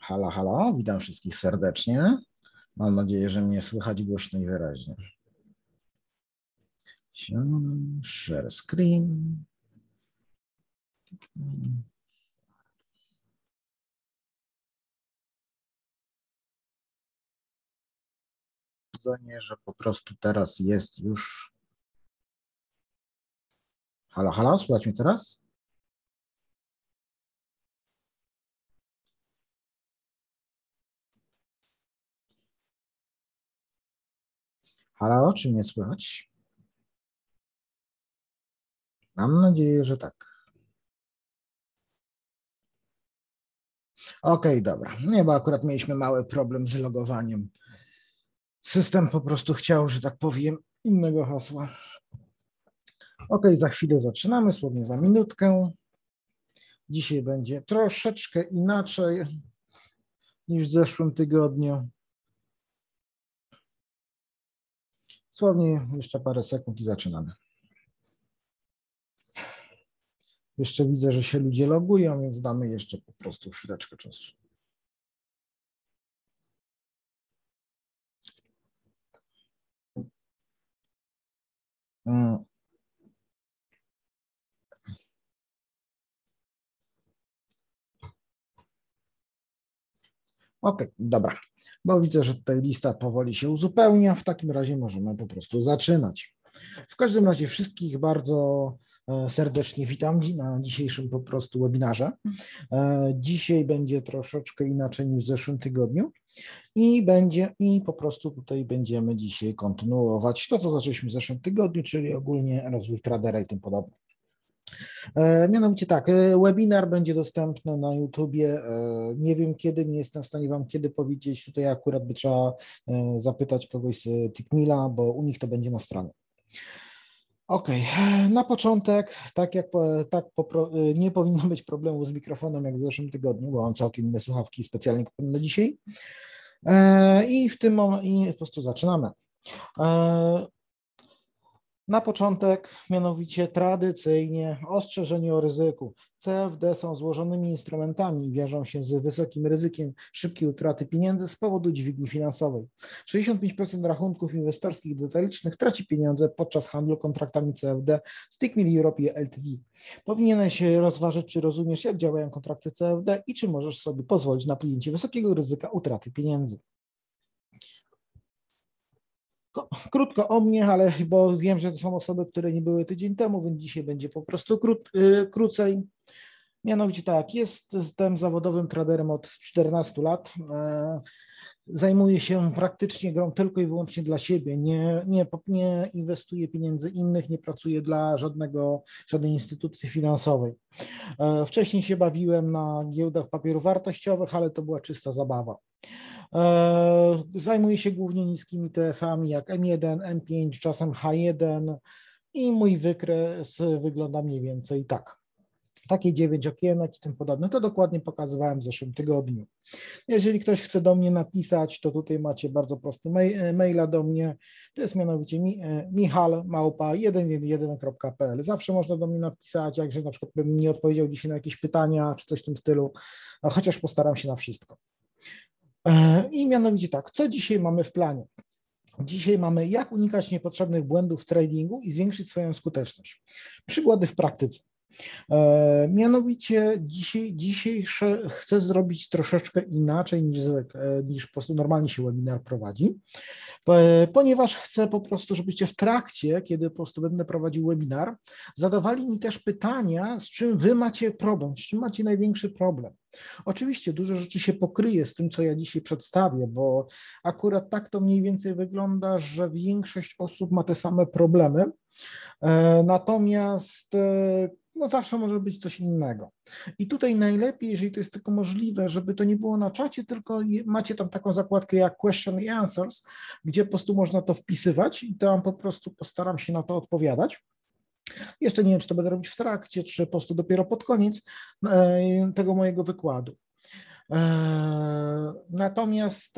Halo, halo, witam wszystkich serdecznie. Mam nadzieję, że mnie słychać głośno i wyraźnie. Share screen. Że po prostu teraz jest już. Halo, halo, słychać mnie teraz? Halo, czy mnie słychać? Mam nadzieję, że tak. Okej, dobra. Nie, bo akurat mieliśmy mały problem z logowaniem. System po prostu chciał, że tak powiem, innego hasła. Okej, za chwilę zaczynamy, słownie za minutkę. Dzisiaj będzie troszeczkę inaczej niż w zeszłym tygodniu. Słownie jeszcze parę sekund i zaczynamy. Jeszcze widzę, że się ludzie logują, więc damy jeszcze po prostu chwileczkę czasu. Okej, dobra, bo widzę, że tutaj lista powoli się uzupełnia. W takim razie możemy po prostu zaczynać. W każdym razie wszystkich bardzo serdecznie witam na dzisiejszym po prostu webinarze. Dzisiaj będzie troszeczkę inaczej niż w zeszłym tygodniu i po prostu tutaj będziemy dzisiaj kontynuować to, co zaczęliśmy w zeszłym tygodniu, czyli ogólnie rozwój tradera i tym podobne. Mianowicie tak, webinar będzie dostępny na YouTubie. Nie wiem kiedy, nie jestem w stanie Wam kiedy powiedzieć. Tutaj akurat by trzeba zapytać kogoś z Tickmilla, bo u nich to będzie na stronie. Okej, na początek, nie powinno być problemu z mikrofonem jak w zeszłym tygodniu, bo mam całkiem inne słuchawki specjalnie kupione na dzisiaj. I w tym momencie po prostu zaczynamy. Na początek, mianowicie tradycyjnie ostrzeżenie o ryzyku. CFD są złożonymi instrumentami i wiążą się z wysokim ryzykiem szybkiej utraty pieniędzy z powodu dźwigni finansowej. 65% rachunków inwestorskich detalicznych traci pieniądze podczas handlu kontraktami CFD z Tickmill Europe Ltd. Powinieneś rozważyć, czy rozumiesz, jak działają kontrakty CFD i czy możesz sobie pozwolić na podjęcie wysokiego ryzyka utraty pieniędzy. Krótko o mnie, ale bo wiem, że to są osoby, które nie były tydzień temu, więc dzisiaj będzie po prostu krócej. Mianowicie tak, jestem zawodowym traderem od 14 lat. Zajmuję się praktycznie grą tylko i wyłącznie dla siebie. Nie inwestuję pieniędzy innych, nie pracuję dla żadnej instytucji finansowej. Wcześniej się bawiłem na giełdach papierów wartościowych, ale to była czysta zabawa. Zajmuję się głównie niskimi TF-ami jak M1, M5, czasem H1 i mój wykres wygląda mniej więcej tak. Takie 9 okienek i tym podobne, to dokładnie pokazywałem w zeszłym tygodniu. Jeżeli ktoś chce do mnie napisać, to tutaj macie bardzo prosty maila do mnie, to jest mianowicie michal@111.pl. Zawsze można do mnie napisać, jakże na przykład bym nie odpowiedział dzisiaj na jakieś pytania, czy coś w tym stylu, chociaż postaram się na wszystko. I mianowicie tak, co dzisiaj mamy w planie? Dzisiaj mamy, jak unikać niepotrzebnych błędów w tradingu i zwiększyć swoją skuteczność. Przykłady w praktyce. Mianowicie dzisiaj chcę zrobić troszeczkę inaczej niż po prostu normalnie się webinar prowadzi, ponieważ chcę po prostu, żebyście w trakcie, kiedy po prostu będę prowadził webinar, zadawali mi też pytania, z czym wy macie problem, z czym macie największy problem. Oczywiście dużo rzeczy się pokryje z tym, co ja dzisiaj przedstawię, bo akurat tak to mniej więcej wygląda, że większość osób ma te same problemy, natomiast no zawsze może być coś innego. I tutaj najlepiej, jeżeli to jest tylko możliwe, żeby to nie było na czacie, tylko macie tam taką zakładkę jak question and answers, gdzie po prostu można to wpisywać i tam po prostu postaram się na to odpowiadać. Jeszcze nie wiem, czy to będę robić w trakcie, czy po prostu dopiero pod koniec tego mojego wykładu. Natomiast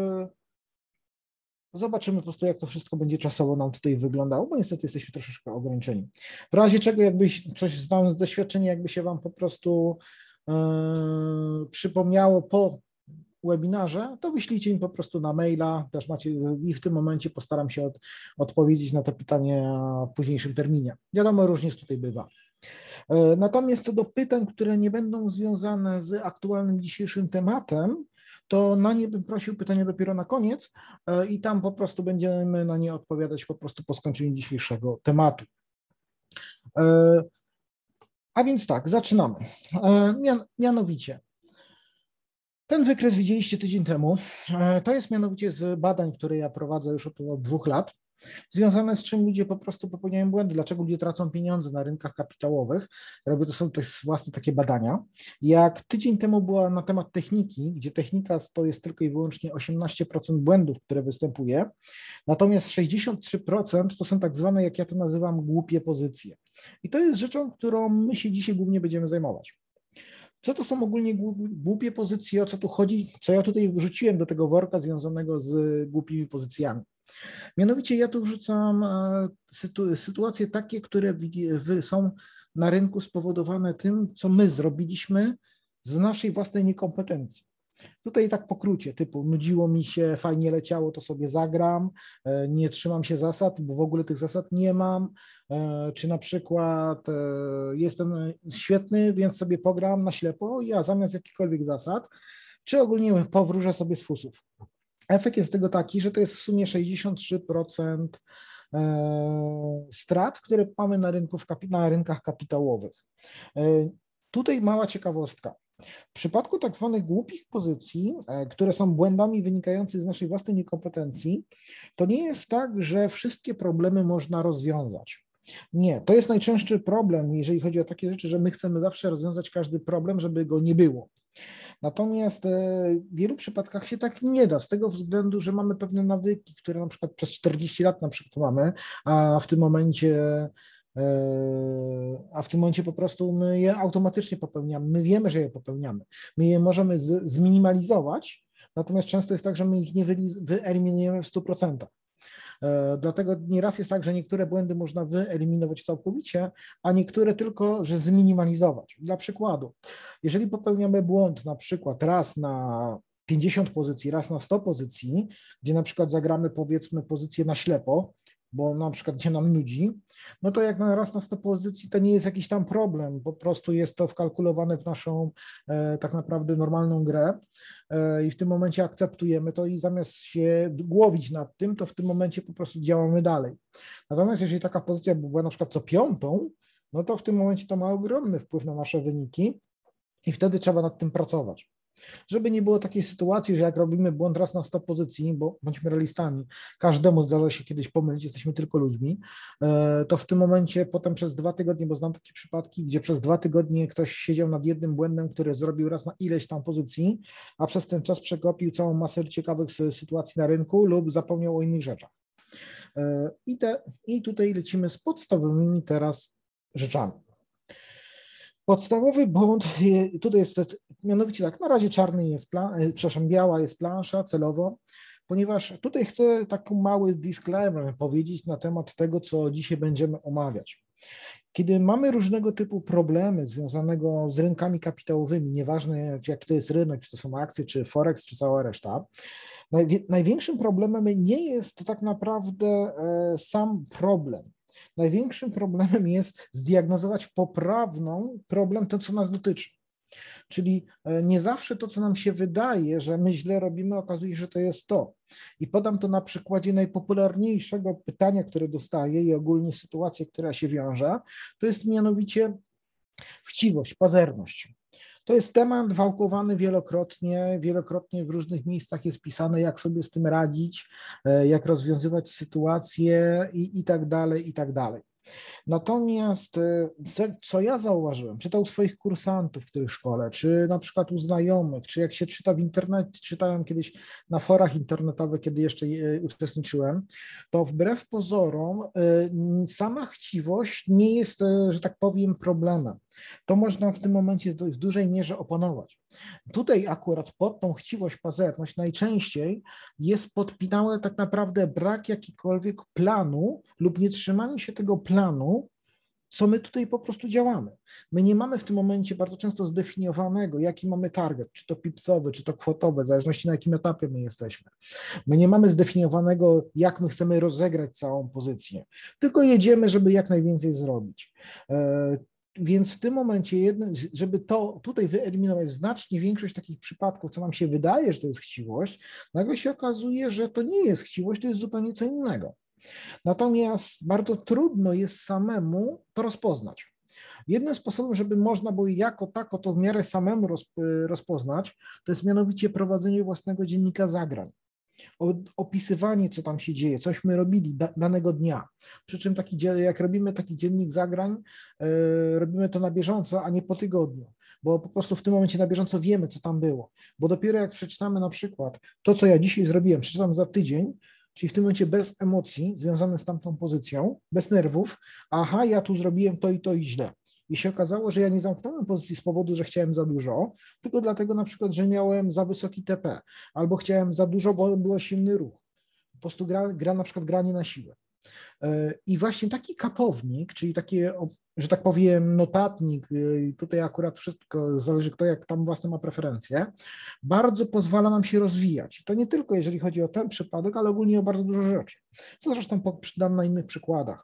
zobaczymy po prostu, jak to wszystko będzie czasowo nam tutaj wyglądało, bo niestety jesteśmy troszeczkę ograniczeni. W razie czego, jakbyś coś znając z doświadczenia, jakby się Wam po prostu przypomniało po webinarze, to wyślijcie mi po prostu na maila, też macie i w tym momencie postaram się odpowiedzieć na te pytania w późniejszym terminie. Wiadomo, różnie tutaj bywa. Natomiast co do pytań, które nie będą związane z aktualnym dzisiejszym tematem, to na nie bym prosił pytania dopiero na koniec i tam po prostu będziemy na nie odpowiadać po prostu po skończeniu dzisiejszego tematu. A więc tak, zaczynamy. Mianowicie, ten wykres widzieliście tydzień temu. To jest mianowicie z badań, które ja prowadzę już od 2 lat, związane z czym ludzie po prostu popełniają błędy, dlaczego ludzie tracą pieniądze na rynkach kapitałowych. Robię to jest własne takie badania. Jak tydzień temu była na temat techniki, gdzie technika to jest tylko i wyłącznie 18% błędów, które występuje, natomiast 63% to są tak zwane, jak ja to nazywam, głupie pozycje. I to jest rzeczą, którą my się dzisiaj głównie będziemy zajmować. Co to są ogólnie głupie pozycje, o co tu chodzi, co ja tutaj wrzuciłem do tego worka związanego z głupimi pozycjami. Mianowicie ja tu wrzucam sytuacje takie, które są na rynku spowodowane tym, co my zrobiliśmy z naszej własnej niekompetencji. Tutaj tak pokrócie, typu nudziło mi się, fajnie leciało, to sobie zagram, nie trzymam się zasad, bo w ogóle tych zasad nie mam, czy na przykład jestem świetny, więc sobie pogram na ślepo, ja zamiast jakichkolwiek zasad, czy ogólnie powróżę sobie z fusów. Efekt jest tego taki, że to jest w sumie 63% strat, które mamy na rynkach kapitałowych. Tutaj mała ciekawostka. W przypadku tak zwanych głupich pozycji, które są błędami wynikającymi z naszej własnej niekompetencji, to nie jest tak, że wszystkie problemy można rozwiązać. Nie, to jest najczęstszy problem, jeżeli chodzi o takie rzeczy, że my chcemy zawsze rozwiązać każdy problem, żeby go nie było. Natomiast w wielu przypadkach się tak nie da, z tego względu, że mamy pewne nawyki, które na przykład przez 40 lat na przykład mamy, a w tym momencie po prostu my je automatycznie popełniamy, my wiemy, że je popełniamy, my je możemy zminimalizować, natomiast często jest tak, że my ich nie wyeliminujemy w 100%. Dlatego nieraz jest tak, że niektóre błędy można wyeliminować całkowicie, a niektóre tylko, że zminimalizować. Dla przykładu, jeżeli popełniamy błąd na przykład raz na 50 pozycji, raz na 100 pozycji, gdzie na przykład zagramy powiedzmy pozycję na ślepo, bo na przykład się nam nudzi, no to jak na raz na 100 pozycji to nie jest jakiś tam problem, po prostu jest to wkalkulowane w naszą tak naprawdę normalną grę i w tym momencie akceptujemy to i zamiast się głowić nad tym, to w tym momencie po prostu działamy dalej. Natomiast jeżeli taka pozycja była na przykład co 5, no to w tym momencie to ma ogromny wpływ na nasze wyniki i wtedy trzeba nad tym pracować. Żeby nie było takiej sytuacji, że jak robimy błąd raz na 100 pozycji, bo bądźmy realistami, każdemu zdarza się kiedyś pomylić, jesteśmy tylko ludźmi, to w tym momencie potem przez 2 tygodnie, bo znam takie przypadki, gdzie przez 2 tygodnie ktoś siedział nad jednym błędem, który zrobił raz na ileś tam pozycji, a przez ten czas przegapił całą masę ciekawych sytuacji na rynku lub zapomniał o innych rzeczach. I tutaj lecimy z podstawowymi teraz rzeczami. Podstawowy błąd, tutaj jest mianowicie tak, na razie czarny jest biała jest plansza celowo, ponieważ tutaj chcę taki mały disclaimer powiedzieć na temat tego, co dzisiaj będziemy omawiać. Kiedy mamy różnego typu problemy związanego z rynkami kapitałowymi, nieważne jaki to jest rynek, czy to są akcje, czy Forex, czy cała reszta, największym problemem nie jest to tak naprawdę sam problem. Największym problemem jest zdiagnozować poprawną problem, to co nas dotyczy. Czyli nie zawsze to, co nam się wydaje, że my źle robimy, okazuje się, że to jest to. I podam to na przykładzie najpopularniejszego pytania, które dostaję i ogólnie sytuacji, która się wiąże, to jest mianowicie chciwość, pazerność. To jest temat wałkowany wielokrotnie w różnych miejscach jest pisane, jak sobie z tym radzić, jak rozwiązywać sytuacje i tak dalej, i tak dalej. Natomiast co ja zauważyłem, czy to u swoich kursantów, których szkole, czy na przykład u znajomych, czy jak się czyta w internecie, czytałem kiedyś na forach internetowych, kiedy jeszcze uczestniczyłem, to wbrew pozorom sama chciwość nie jest, że tak powiem, problemem. To można w tym momencie w dużej mierze opanować. Tutaj akurat pod tą chciwość, pazerność najczęściej jest podpinany tak naprawdę brak jakikolwiek planu lub nietrzymanie się tego planu co my tutaj po prostu działamy. My nie mamy w tym momencie bardzo często zdefiniowanego, jaki mamy target, czy to pipsowy, czy to kwotowy, w zależności na jakim etapie my jesteśmy. My nie mamy zdefiniowanego, jak my chcemy rozegrać całą pozycję, tylko jedziemy, żeby jak najwięcej zrobić. Więc w tym momencie, żeby to tutaj wyeliminować znacznie większość takich przypadków, co nam się wydaje, że to jest chciwość, nagle się okazuje, że to nie jest chciwość, to jest zupełnie co innego. Natomiast bardzo trudno jest samemu to rozpoznać. Jednym sposobem, żeby można było jako tako to w miarę samemu rozpoznać, to jest mianowicie prowadzenie własnego dziennika zagrań. Opisywanie, co tam się dzieje, cośmy robili danego dnia. Przy czym jak robimy taki dziennik zagrań, robimy to na bieżąco, a nie po tygodniu, bo po prostu w tym momencie na bieżąco wiemy, co tam było. Bo dopiero jak przeczytamy na przykład to, co ja dzisiaj zrobiłem, przeczytam za tydzień, czyli w tym momencie bez emocji związanych z tamtą pozycją, bez nerwów, aha, ja tu zrobiłem to i to i źle. I się okazało, że ja nie zamknąłem pozycji z powodu, że chciałem za dużo, tylko dlatego na przykład, że miałem za wysoki TP, albo chciałem za dużo, bo był silny ruch. Po prostu gra na przykład granie na siłę. I właśnie taki kapownik, czyli taki, że tak powiem, notatnik, tutaj akurat wszystko zależy kto jak tam własne ma preferencje, bardzo pozwala nam się rozwijać. I to nie tylko jeżeli chodzi o ten przypadek, ale ogólnie o bardzo dużo rzeczy. Co zresztą przydam na innych przykładach.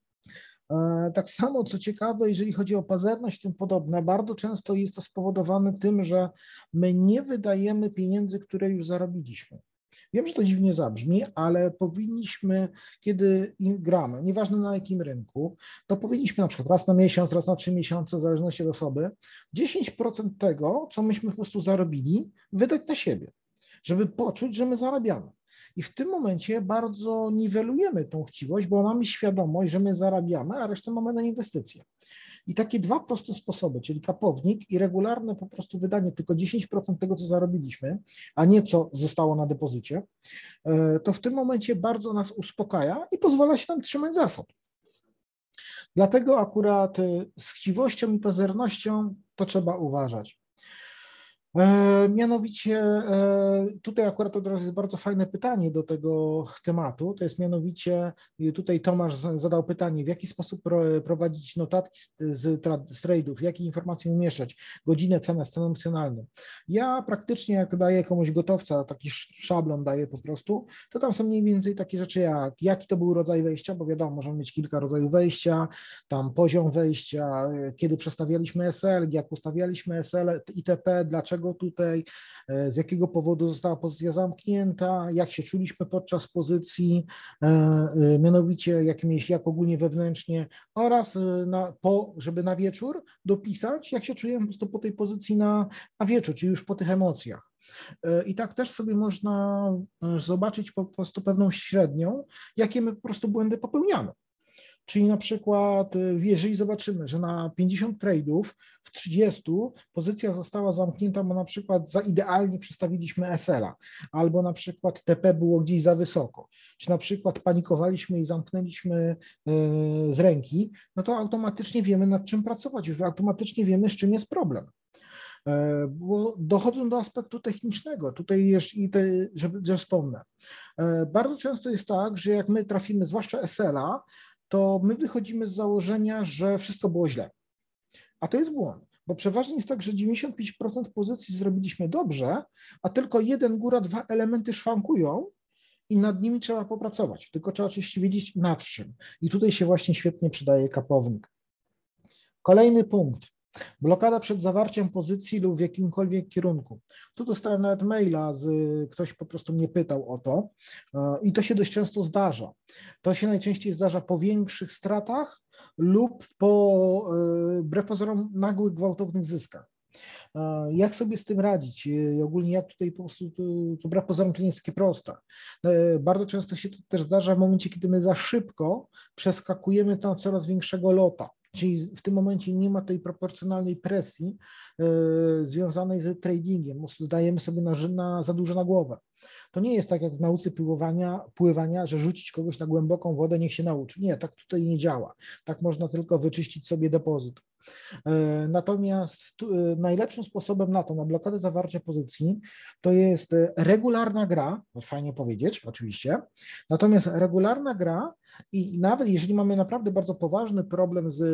Tak samo, co ciekawe, jeżeli chodzi o pazerność i tym podobne, bardzo często jest to spowodowane tym, że my nie wydajemy pieniędzy, które już zarobiliśmy. Wiem, że to dziwnie zabrzmi, ale powinniśmy, kiedy gramy, nieważne na jakim rynku, to powinniśmy na przykład raz na miesiąc, raz na 3 miesiące, w zależności od osoby, 10% tego, co myśmy po prostu zarobili, wydać na siebie, żeby poczuć, że my zarabiamy. I w tym momencie bardzo niwelujemy tą chciwość, bo mamy świadomość, że my zarabiamy, a resztę mamy na inwestycje. I takie dwa proste sposoby, czyli kapownik i regularne po prostu wydanie tylko 10% tego, co zarobiliśmy, a nie co zostało na depozycie, to w tym momencie bardzo nas uspokaja i pozwala się nam trzymać zasad. Dlatego akurat z chciwością i pazernością to trzeba uważać. Mianowicie tutaj akurat od razu jest bardzo fajne pytanie do tego tematu, to jest mianowicie, tutaj Tomasz zadał pytanie, w jaki sposób prowadzić notatki z trade'ów, jakie informacje umieszczać, godzinę, cenę, stan emocjonalny. Ja praktycznie jak daję komuś gotowca, taki szablon daję po prostu, to tam są mniej więcej takie rzeczy jak, jaki to był rodzaj wejścia, bo wiadomo, możemy mieć kilka rodzajów wejścia, tam poziom wejścia, kiedy przestawialiśmy SL, jak ustawialiśmy SL itp., dlaczego tutaj, z jakiego powodu została pozycja zamknięta, jak się czuliśmy podczas pozycji, mianowicie jak ogólnie wewnętrznie oraz żeby na wieczór dopisać, jak się czujemy po prostu po tej pozycji na wieczór, czyli już po tych emocjach. I tak też sobie można zobaczyć po prostu pewną średnią, jakie my po prostu błędy popełniamy. Czyli na przykład, jeżeli zobaczymy, że na 50 trade'ów w 30 pozycja została zamknięta, bo na przykład za idealnie przestawiliśmy SL-a, albo na przykład TP było gdzieś za wysoko, czy na przykład panikowaliśmy i zamknęliśmy z ręki, no to automatycznie wiemy, nad czym pracować, już automatycznie wiemy, z czym jest problem. Bo dochodzą do aspektu technicznego, tutaj jeszcze, że wspomnę. Bardzo często jest tak, że jak my trafimy, zwłaszcza SL-a, to my wychodzimy z założenia, że wszystko było źle. A to jest błąd, bo przeważnie jest tak, że 95% pozycji zrobiliśmy dobrze, a tylko 1, góra 2 elementy szwankują i nad nimi trzeba popracować. Tylko trzeba oczywiście wiedzieć nad czym. I tutaj się właśnie świetnie przydaje kapownik. Kolejny punkt. Blokada przed zawarciem pozycji lub w jakimkolwiek kierunku. Tu dostałem nawet maila, ktoś po prostu mnie pytał o to i to się dość często zdarza. To się najczęściej zdarza po większych stratach lub po, wbrew pozorom, nagłych, gwałtownych zyskach. Jak sobie z tym radzić? Ogólnie jak tutaj po prostu, to wbrew pozorom to nie jest takie proste. Bardzo często się to też zdarza w momencie, kiedy my za szybko przeskakujemy na coraz większego lota. Czyli w tym momencie nie ma tej proporcjonalnej presji związanej z tradingiem. Po prostu dajemy sobie za dużo na głowę. To nie jest tak jak w nauce pływania, że rzucić kogoś na głęboką wodę, niech się nauczy. Nie, tak tutaj nie działa. Tak można tylko wyczyścić sobie depozyt. Natomiast najlepszym sposobem na blokadę zawarcia pozycji, to jest regularna gra, fajnie powiedzieć oczywiście, natomiast regularna gra i nawet jeżeli mamy naprawdę bardzo poważny problem z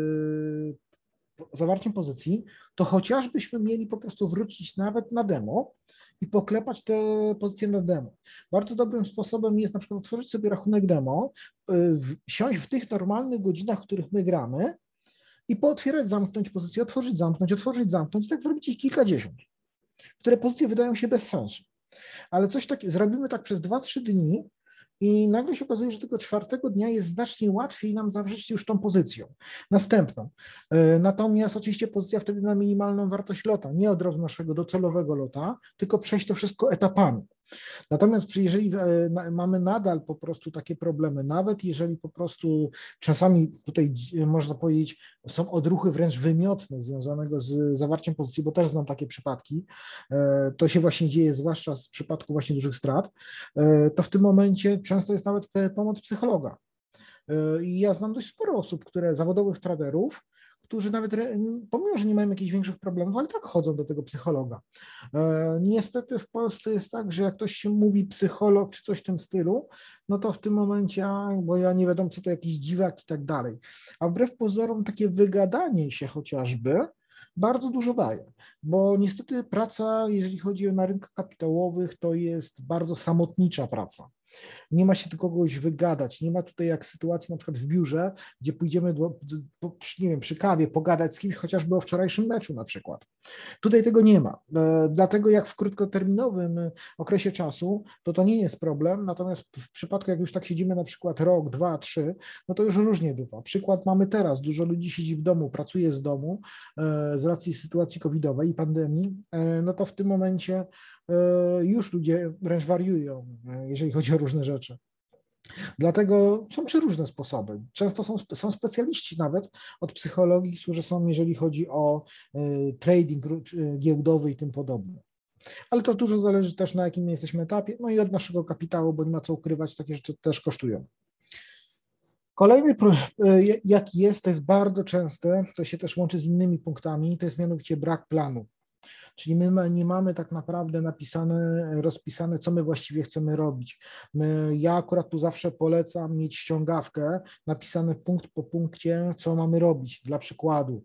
zawarciem pozycji, to chociażbyśmy mieli po prostu wrócić nawet na demo i poklepać te pozycje na demo. Bardzo dobrym sposobem jest na przykład otworzyć sobie rachunek demo, siąść w tych normalnych godzinach, w których my gramy i pootwierać, zamknąć pozycję, otworzyć, zamknąć i tak zrobić ich kilkadziesiąt, które pozycje wydają się bez sensu. Ale coś takiego, zrobimy tak przez 2-3 dni i nagle się okazuje, że tego 4. dnia jest znacznie łatwiej nam zawrzeć już tą pozycją, następną. Natomiast oczywiście pozycja wtedy na minimalną wartość lota, nie od razu naszego docelowego lota, tylko przejść to wszystko etapami. Natomiast jeżeli mamy nadal po prostu takie problemy, nawet jeżeli po prostu czasami tutaj można powiedzieć są odruchy wręcz wymiotne związanego z zawarciem pozycji, bo też znam takie przypadki, to się właśnie dzieje zwłaszcza w przypadku właśnie dużych strat, to w tym momencie często jest nawet pomoc psychologa. I ja znam dość sporo osób, zawodowych traderów, którzy nawet, pomimo że nie mają jakichś większych problemów, ale tak chodzą do tego psychologa. Niestety w Polsce jest tak, że jak ktoś się mówi psycholog czy coś w tym stylu, no to w tym momencie, bo ja nie wiadomo, co to jakiś dziwak i tak dalej. A wbrew pozorom takie wygadanie się chociażby bardzo dużo daje, bo niestety praca, jeżeli chodzi na rynkach kapitałowych, to jest bardzo samotnicza praca. Nie ma się do kogoś wygadać, nie ma tutaj jak sytuacji na przykład w biurze, gdzie pójdziemy nie wiem, przy kawie pogadać z kimś chociażby o wczorajszym meczu na przykład. Tutaj tego nie ma, dlatego jak w krótkoterminowym okresie czasu, to nie jest problem, natomiast w przypadku jak już tak siedzimy na przykład rok, 2, 3, no to już różnie bywa. Przykład mamy teraz, dużo ludzi siedzi w domu, pracuje z domu z racji sytuacji covidowej i pandemii, no to w tym momencie już ludzie wręcz wariują, jeżeli chodzi o różne rzeczy. Dlatego są przeróżne sposoby. Często są specjaliści nawet od psychologii, którzy są, jeżeli chodzi o trading giełdowy i tym podobne. Ale to dużo zależy też, na jakim jesteśmy etapie, no i od naszego kapitału, bo nie ma co ukrywać, takie rzeczy też kosztują. Kolejny, jaki jest, to jest bardzo częste, to się też łączy z innymi punktami, to jest mianowicie brak planu. Czyli my nie mamy tak naprawdę rozpisane, co my właściwie chcemy robić. Ja akurat tu zawsze polecam mieć ściągawkę, napisane punkt po punkcie, co mamy robić. Dla przykładu,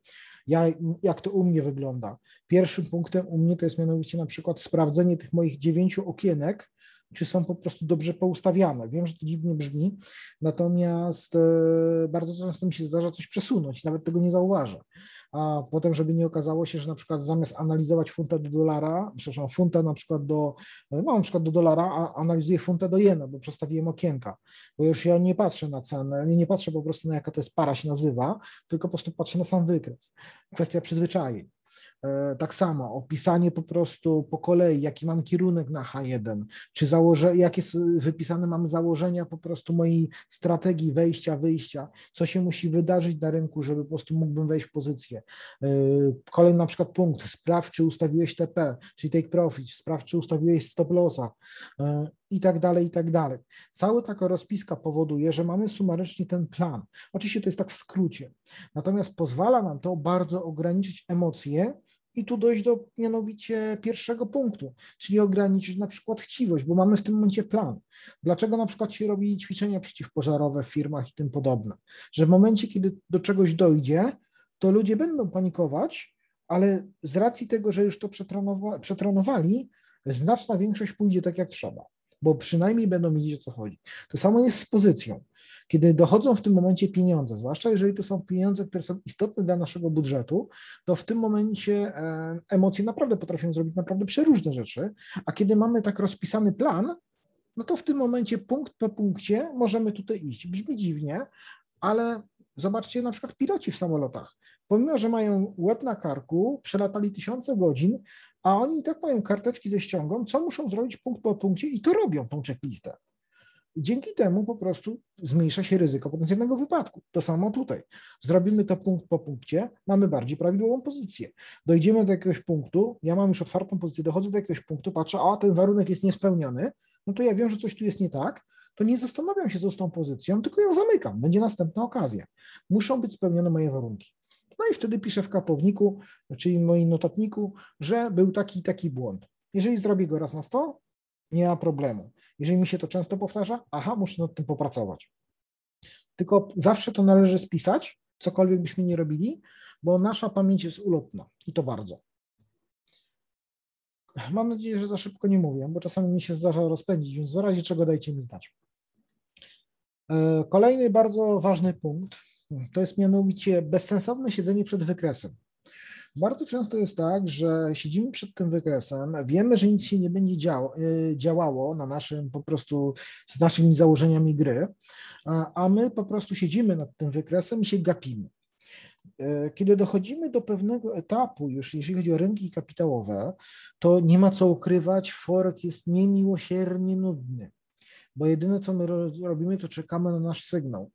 jak to u mnie wygląda. Pierwszym punktem u mnie to jest mianowicie na przykład sprawdzenie tych moich 9 okienek, czy są po prostu dobrze poustawiane. Wiem, że to dziwnie brzmi, natomiast bardzo często mi się zdarza coś przesunąć, nawet tego nie zauważę. A potem, żeby nie okazało się, że na przykład zamiast analizować funta do dolara, przepraszam, funta na przykład do dolara, a analizuję funta do jena, bo przestawiłem okienka, bo już ja nie patrzę na cenę, nie patrzę po prostu na jaka to jest para się nazywa, tylko po prostu patrzę na sam wykres. Kwestia przyzwyczajeń. Tak samo opisanie po prostu po kolei, jaki mam kierunek na H1, czy jakie wypisane mamy założenia po prostu mojej strategii wejścia, wyjścia, co się musi wydarzyć na rynku, żeby po prostu mógłbym wejść w pozycję. Kolejny na przykład punkt, sprawdź, czy ustawiłeś TP, czyli take profit, sprawdź, czy ustawiłeś stop lossa i tak dalej, i tak dalej. Cała taka rozpiska powoduje, że mamy sumarycznie ten plan. Oczywiście to jest tak w skrócie, natomiast pozwala nam to bardzo ograniczyć emocje i tu dojść do mianowicie pierwszego punktu, czyli ograniczyć na przykład chciwość, bo mamy w tym momencie plan. Dlaczego na przykład się robi ćwiczenia przeciwpożarowe w firmach i tym podobne? Że w momencie, kiedy do czegoś dojdzie, to ludzie będą panikować, ale z racji tego, że już to przetrenowali, znaczna większość pójdzie tak jak trzeba, bo przynajmniej będą wiedzieć, o co chodzi. To samo jest z pozycją. Kiedy dochodzą w tym momencie pieniądze, zwłaszcza jeżeli to są pieniądze, które są istotne dla naszego budżetu, to w tym momencie emocje naprawdę potrafią zrobić naprawdę przeróżne rzeczy, a kiedy mamy tak rozpisany plan, no to w tym momencie punkt po punkcie możemy tutaj iść. Brzmi dziwnie, ale zobaczcie na przykład piloci w samolotach. Pomimo, że mają łeb na karku, przelatali tysiące godzin, a oni i tak mają karteczki ze ściągą, co muszą zrobić punkt po punkcie i to robią, tą checklistę. Dzięki temu po prostu zmniejsza się ryzyko potencjalnego wypadku. To samo tutaj. Zrobimy to punkt po punkcie, mamy bardziej prawidłową pozycję. Dojdziemy do jakiegoś punktu, ja mam już otwartą pozycję, dochodzę do jakiegoś punktu, patrzę, a ten warunek jest niespełniony, no to ja wiem, że coś tu jest nie tak, to nie zastanawiam się z tą pozycją, tylko ją zamykam, będzie następna okazja. Muszą być spełnione moje warunki. No i wtedy piszę w kapowniku, czyli w moim notatniku, że był taki i taki błąd. Jeżeli zrobię go raz na 100, nie ma problemu. Jeżeli mi się to często powtarza, aha, muszę nad tym popracować. Tylko zawsze to należy spisać, cokolwiek byśmy nie robili, bo nasza pamięć jest ulotna i to bardzo. Mam nadzieję, że za szybko nie mówię, bo czasami mi się zdarza rozpędzić, więc w razie czego dajcie mi znać. Kolejny bardzo ważny punkt to jest mianowicie bezsensowne siedzenie przed wykresem. Bardzo często jest tak, że siedzimy przed tym wykresem, wiemy, że nic się nie będzie działało na naszym po prostu z naszymi założeniami gry, a my po prostu siedzimy nad tym wykresem i się gapimy. Kiedy dochodzimy do pewnego etapu, już jeśli chodzi o rynki kapitałowe, to nie ma co ukrywać, Forex jest niemiłosiernie nudny, bo jedyne co my robimy, to czekamy na nasz sygnał.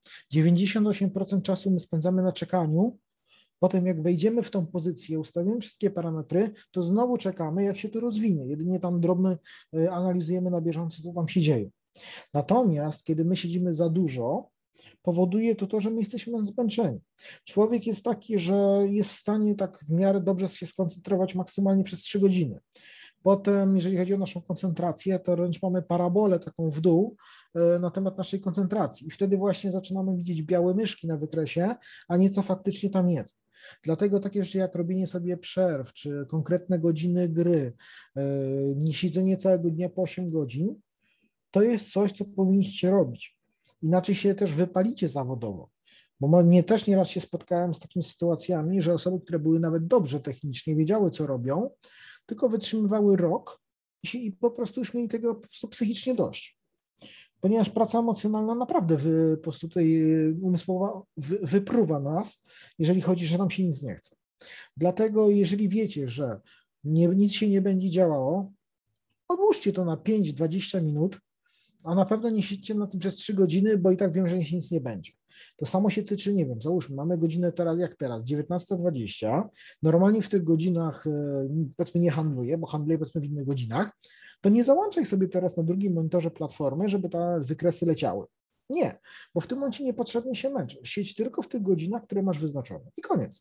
98% czasu my spędzamy na czekaniu, potem jak wejdziemy w tą pozycję, ustawimy wszystkie parametry, to znowu czekamy, jak się to rozwinie. Jedynie tam drobny analizujemy na bieżąco, co tam się dzieje. Natomiast kiedy my siedzimy za dużo, powoduje to, że my jesteśmy zmęczeni. Człowiek jest taki, że jest w stanie tak w miarę dobrze się skoncentrować maksymalnie przez 3 godziny. Potem, jeżeli chodzi o naszą koncentrację, to wręcz mamy parabolę taką w dół na temat naszej koncentracji. I wtedy właśnie zaczynamy widzieć białe myszki na wykresie, a nie co faktycznie tam jest. Dlatego takie rzeczy jak robienie sobie przerw, czy konkretne godziny gry, nie siedzenie całego dnia po 8 godzin, to jest coś, co powinniście robić. Inaczej się też wypalicie zawodowo. Bo mnie też nieraz się spotkałem z takimi sytuacjami, że osoby, które były nawet dobrze technicznie, wiedziały, co robią, tylko wytrzymywały rok i po prostu już mieli tego po prostu psychicznie dość. Ponieważ praca emocjonalna naprawdę po prostu tutaj umysłowa wypruwa nas, jeżeli chodzi, że nam się nic nie chce. Dlatego jeżeli wiecie, że nic się nie będzie działało, odłóżcie to na 5-20 minut, a na pewno nie siedźcie na tym przez 3 godziny, bo i tak wiem, że się nic nie będzie. To samo się tyczy, nie wiem, załóżmy, mamy godzinę teraz, jak teraz, 19:20, normalnie w tych godzinach, powiedzmy, nie handluję, bo handluję, powiedzmy, w innych godzinach, to nie załączaj sobie teraz na drugim monitorze platformy, żeby te wykresy leciały. Nie, bo w tym momencie niepotrzebnie się męczysz. Siedź tylko w tych godzinach, które masz wyznaczone. I koniec.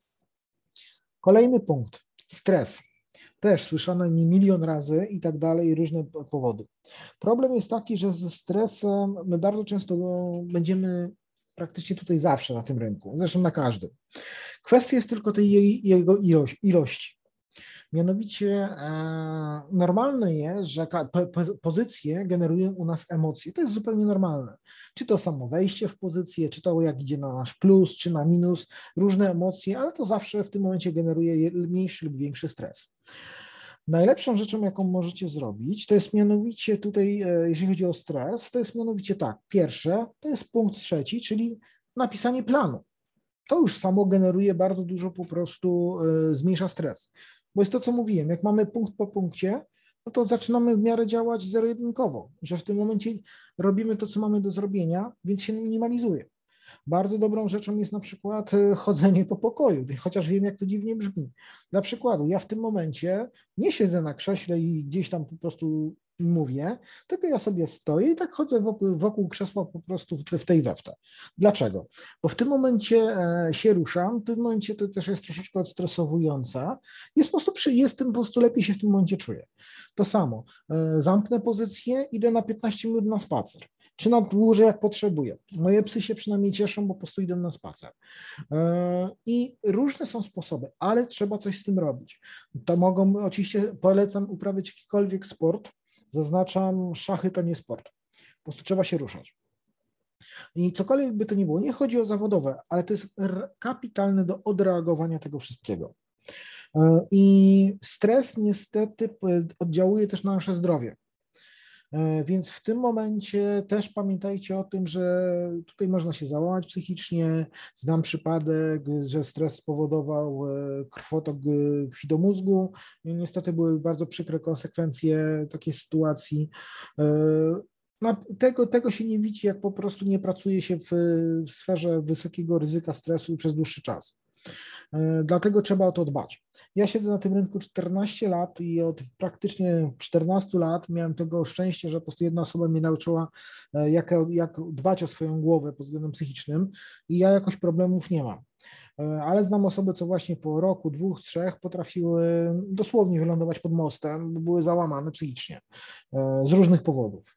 Kolejny punkt. Stres. Też słyszane nie milion razy i tak dalej, różne powody. Problem jest taki, że ze stresem my bardzo często będziemy praktycznie tutaj zawsze na tym rynku, zresztą na każdym. Kwestia jest tylko tej jego ilości. Mianowicie normalne jest, że pozycje generują u nas emocje. To jest zupełnie normalne. Czy to samo wejście w pozycję, czy to jak idzie na nasz plus, czy na minus, różne emocje, ale to zawsze w tym momencie generuje mniejszy lub większy stres. Najlepszą rzeczą, jaką możecie zrobić, to jest mianowicie tutaj, jeżeli chodzi o stres, to jest mianowicie tak, pierwsze, to jest punkt 3, czyli napisanie planu. To już samo generuje bardzo dużo po prostu, zmniejsza stres. Bo jest to, co mówiłem, jak mamy punkt po punkcie, no to zaczynamy w miarę działać zero-jedynkowo, że w tym momencie robimy to, co mamy do zrobienia, więc się minimalizuje. Bardzo dobrą rzeczą jest na przykład chodzenie po pokoju, chociaż wiem, jak to dziwnie brzmi. Dla przykładu, ja w tym momencie nie siedzę na krześle i gdzieś tam po prostu mówię, tylko ja sobie stoję i tak chodzę wokół krzesła po prostu w tej we w te. Dlaczego? Bo w tym momencie się ruszam, w tym momencie to też jest troszeczkę odstresowujące, jest po prostu, jestem po prostu lepiej się w tym momencie czuję. To samo, zamknę pozycję, idę na 15 minut na spacer. Czy na dłużej, jak potrzebuję. Moje psy się przynajmniej cieszą, bo po prostu idą na spacer. I różne są sposoby, ale trzeba coś z tym robić. To mogą, oczywiście polecam uprawiać jakikolwiek sport. Zaznaczam, szachy to nie sport. Po prostu trzeba się ruszać. I cokolwiek by to nie było, nie chodzi o zawodowe, ale to jest kapitalne do odreagowania tego wszystkiego. I stres niestety oddziałuje też na nasze zdrowie. Więc w tym momencie też pamiętajcie o tym, że tutaj można się załamać psychicznie. Znam przypadek, że stres spowodował krwotok krwi do mózgu. I niestety były bardzo przykre konsekwencje takiej sytuacji. Tego się nie widzi, jak po prostu nie pracuje się w sferze wysokiego ryzyka stresu przez dłuższy czas. Dlatego trzeba o to dbać. Ja siedzę na tym rynku 14 lat i od praktycznie 14 lat miałem tego szczęście, że po prostu jedna osoba mnie nauczyła, jak dbać o swoją głowę pod względem psychicznym i ja jakoś problemów nie mam. ale znam osoby, co właśnie po roku, 2, 3 potrafiły dosłownie wylądować pod mostem, bo były załamane psychicznie z różnych powodów.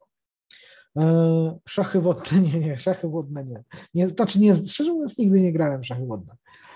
Szachy wodne, nie, szachy wodne nie. Znaczy nie, szczerze mówiąc, nigdy nie grałem w szachy wodne.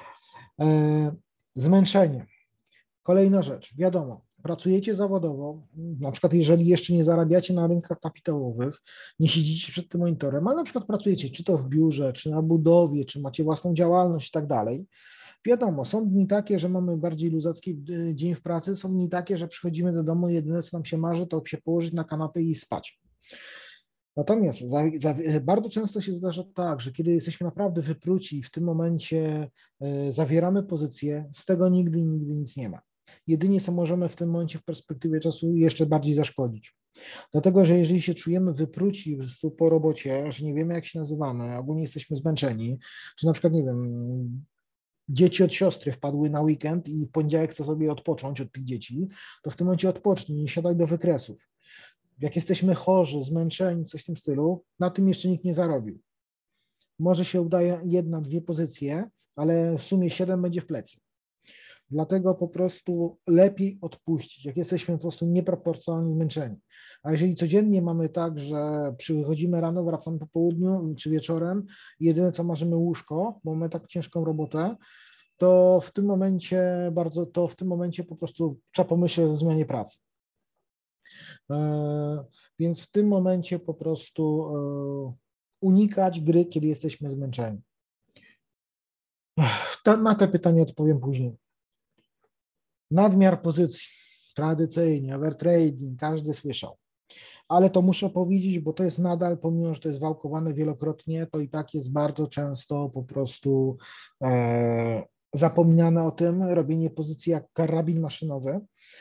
Zmęczenie. Kolejna rzecz, wiadomo, pracujecie zawodowo, na przykład jeżeli jeszcze nie zarabiacie na rynkach kapitałowych, nie siedzicie przed tym monitorem, ale na przykład pracujecie czy to w biurze, czy na budowie, czy macie własną działalność i tak dalej. Wiadomo, są dni takie, że mamy bardziej luzacki dzień w pracy, są dni takie, że przychodzimy do domu i jedyne co nam się marzy, to się położyć na kanapę i spać. Natomiast bardzo często się zdarza tak, że kiedy jesteśmy naprawdę wypruci i w tym momencie zawieramy pozycję, z tego nigdy nic nie ma. Jedynie co możemy w tym momencie w perspektywie czasu jeszcze bardziej zaszkodzić. Dlatego, że jeżeli się czujemy wypruci po robocie, że nie wiemy jak się nazywamy, ogólnie jesteśmy zmęczeni, czy na przykład, nie wiem, dzieci od siostry wpadły na weekend i w poniedziałek chce sobie odpocząć od tych dzieci, to w tym momencie odpocznij, nie siadaj do wykresów. Jak jesteśmy chorzy, zmęczeni, coś w tym stylu, na tym jeszcze nikt nie zarobił. Może się udaje 1, 2 pozycje, ale w sumie 7 będzie w plecy. Dlatego po prostu lepiej odpuścić, jak jesteśmy po prostu nieproporcjonalnie zmęczeni. A jeżeli codziennie mamy tak, że przychodzimy rano, wracamy po południu czy wieczorem, jedyne co marzymy łóżko, bo mamy tak ciężką robotę, to w tym momencie po prostu trzeba pomyśleć o zmianie pracy. Więc w tym momencie po prostu unikać gry, kiedy jesteśmy zmęczeni. Na te pytania odpowiem później. Nadmiar pozycji, tradycyjnie, overtrading, każdy słyszał. Ale to muszę powiedzieć, bo to jest nadal, pomimo że to jest wałkowane wielokrotnie, to i tak jest bardzo często po prostu zapominane o tym, robienie pozycji jak karabin maszynowy.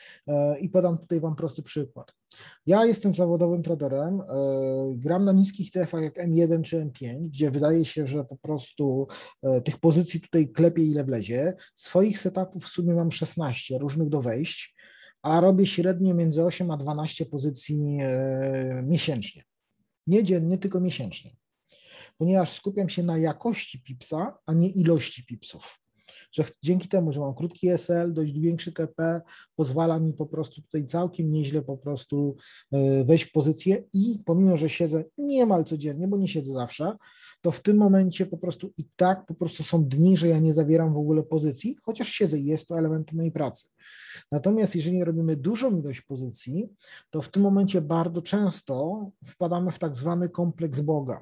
I podam tutaj Wam prosty przykład. Ja jestem zawodowym traderem, gram na niskich TF-ach jak M1 czy M5, gdzie wydaje się, że po prostu tych pozycji tutaj klepię ile wlezie. Swoich setupów w sumie mam 16 różnych do wejść, a robię średnio między 8 a 12 pozycji miesięcznie. Nie dziennie, tylko miesięcznie. Ponieważ skupiam się na jakości pipsa, a nie ilości pipsów. Że dzięki temu, że mam krótki SL, dość większy TP, pozwala mi po prostu tutaj całkiem nieźle po prostu wejść w pozycję i pomimo, że siedzę niemal codziennie, bo nie siedzę zawsze, to w tym momencie po prostu i tak po prostu są dni, że ja nie zawieram w ogóle pozycji, chociaż siedzę i jest to elementem mojej pracy. Natomiast jeżeli robimy dużą ilość pozycji, to w tym momencie bardzo często wpadamy w tak zwany kompleks Boga.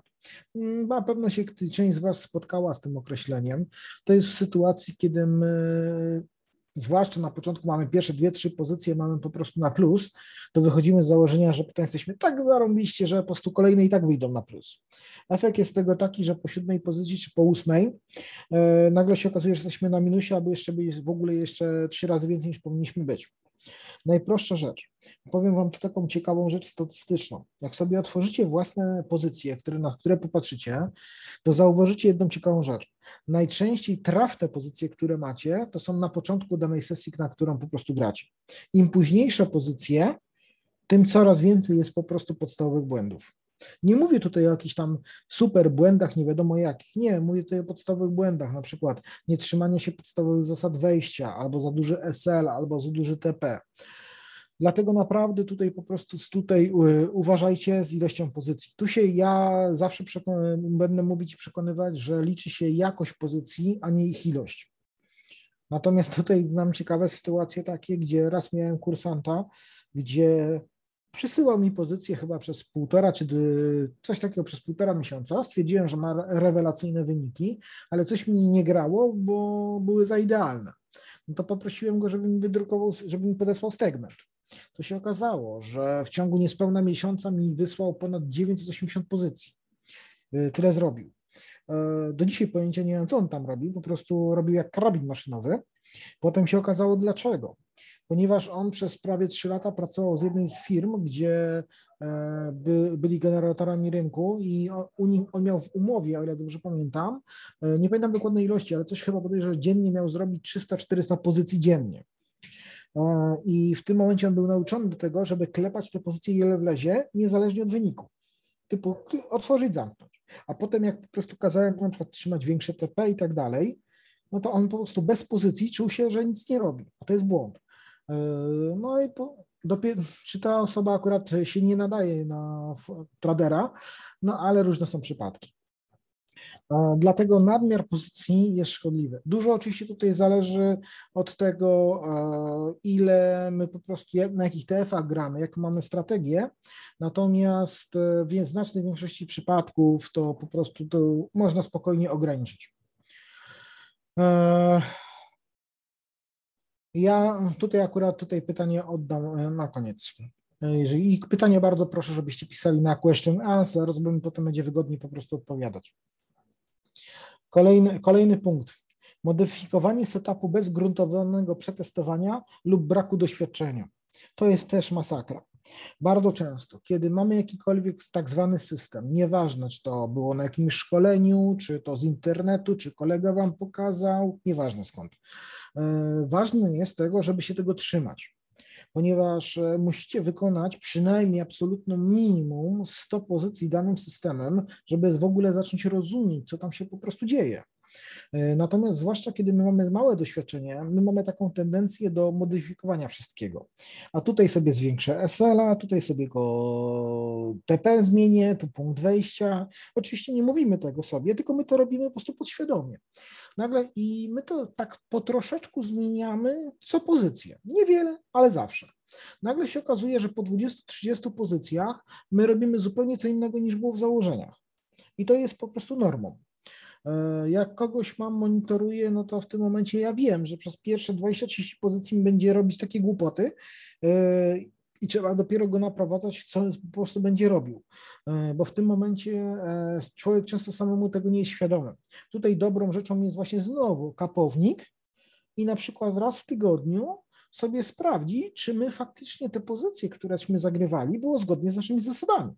Na pewno się część z Was spotkała z tym określeniem. To jest w sytuacji, kiedy my, zwłaszcza na początku mamy pierwsze 2, 3 pozycje, mamy po prostu na plus, to wychodzimy z założenia, że potem jesteśmy tak zarąbiście, że po prostu kolejne i tak wyjdą na plus. Efekt jest tego taki, że po 7 pozycji czy po 8 nagle się okazuje, że jesteśmy na minusie, albo jeszcze być w ogóle jeszcze 3 razy więcej niż powinniśmy być. Najprostsza rzecz. Powiem Wam taką ciekawą rzecz statystyczną. Jak sobie otworzycie własne pozycje, na które popatrzycie, to zauważycie jedną ciekawą rzecz. Najczęściej trafne pozycje, które macie, to są na początku danej sesji, na którą po prostu gracie. Im późniejsze pozycje, tym coraz więcej jest po prostu podstawowych błędów. Nie mówię tutaj o jakichś tam super błędach, nie wiadomo jakich. Nie, mówię tutaj o podstawowych błędach, na przykład nietrzymanie się podstawowych zasad wejścia, albo za duży SL, albo za duży TP. Dlatego naprawdę tutaj po prostu uważajcie z ilością pozycji. Tu się ja zawsze będę mówić i przekonywać, że liczy się jakość pozycji, a nie ich ilość. Natomiast tutaj znam ciekawe sytuacje takie, gdzie raz miałem kursanta, gdzie przysyłał mi pozycję chyba przez 1,5 czy coś takiego przez 1,5 miesiąca. Stwierdziłem, że ma rewelacyjne wyniki, ale coś mi nie grało, bo były za idealne. No to poprosiłem go, żeby mi wydrukował, żeby mi podesłał segment. To się okazało, że w ciągu niespełna miesiąca mi wysłał ponad 980 pozycji. Tyle zrobił. Do dzisiaj pojęcia nie mam, co on tam robił, po prostu robił jak karabin maszynowy. Potem się okazało dlaczego. Ponieważ on przez prawie 3 lata pracował z jednej z firm, gdzie byli generatorami rynku i on miał w umowie, o ile dobrze pamiętam, nie pamiętam dokładnej ilości, ale coś chyba podejrzewam, że dziennie miał zrobić 300-400 pozycji dziennie. I w tym momencie on był nauczony do tego, żeby klepać te pozycje ile wlezie, niezależnie od wyniku. Typu otworzyć, zamknąć. A potem jak po prostu kazałem na przykład trzymać większe TP i tak dalej, no to on po prostu bez pozycji czuł się, że nic nie robi, a to jest błąd. No i czy ta osoba akurat się nie nadaje na tradera, no ale różne są przypadki. Dlatego nadmiar pozycji jest szkodliwy. Dużo oczywiście tutaj zależy od tego, ile my po prostu, na jakich TF-ach gramy, jaką mamy strategię, natomiast w znacznej większości przypadków to po prostu to można spokojnie ograniczyć. Ja tutaj pytanie oddam na koniec. I pytanie bardzo proszę, żebyście pisali na question answers, bo mi potem będzie wygodniej po prostu odpowiadać. Kolejny punkt. Modyfikowanie setupu bez gruntownego przetestowania lub braku doświadczenia. To jest też masakra. Bardzo często, kiedy mamy jakikolwiek tak zwany system, nieważne, czy to było na jakimś szkoleniu, czy to z internetu, czy kolega wam pokazał, nieważne skąd. Ważne jest tego, żeby się tego trzymać, ponieważ musicie wykonać przynajmniej absolutne minimum 100 pozycji danym systemem, żeby w ogóle zacząć rozumieć, co tam się po prostu dzieje. Natomiast zwłaszcza kiedy my mamy małe doświadczenie, my mamy taką tendencję do modyfikowania wszystkiego. A tutaj sobie zwiększę SL-a, tutaj sobie go TP zmienię, tu punkt wejścia. Oczywiście nie mówimy tego sobie, tylko my to robimy po prostu podświadomie. Nagle i my to tak po troszeczku zmieniamy co pozycję. Niewiele, ale zawsze. Nagle się okazuje, że po 20-30 pozycjach my robimy zupełnie co innego niż było w założeniach. I to jest po prostu normą. Jak kogoś monitoruję, no to w tym momencie ja wiem, że przez pierwsze 20-30 pozycji będzie robić takie głupoty i trzeba dopiero go naprowadzać, co po prostu będzie robił, bo w tym momencie człowiek często samemu tego nie jest świadomy. Tutaj dobrą rzeczą jest właśnie znowu kapownik i na przykład raz w tygodniu sobie sprawdzi, czy my faktycznie te pozycje, któreśmy zagrywali, było zgodnie z naszymi zasadami.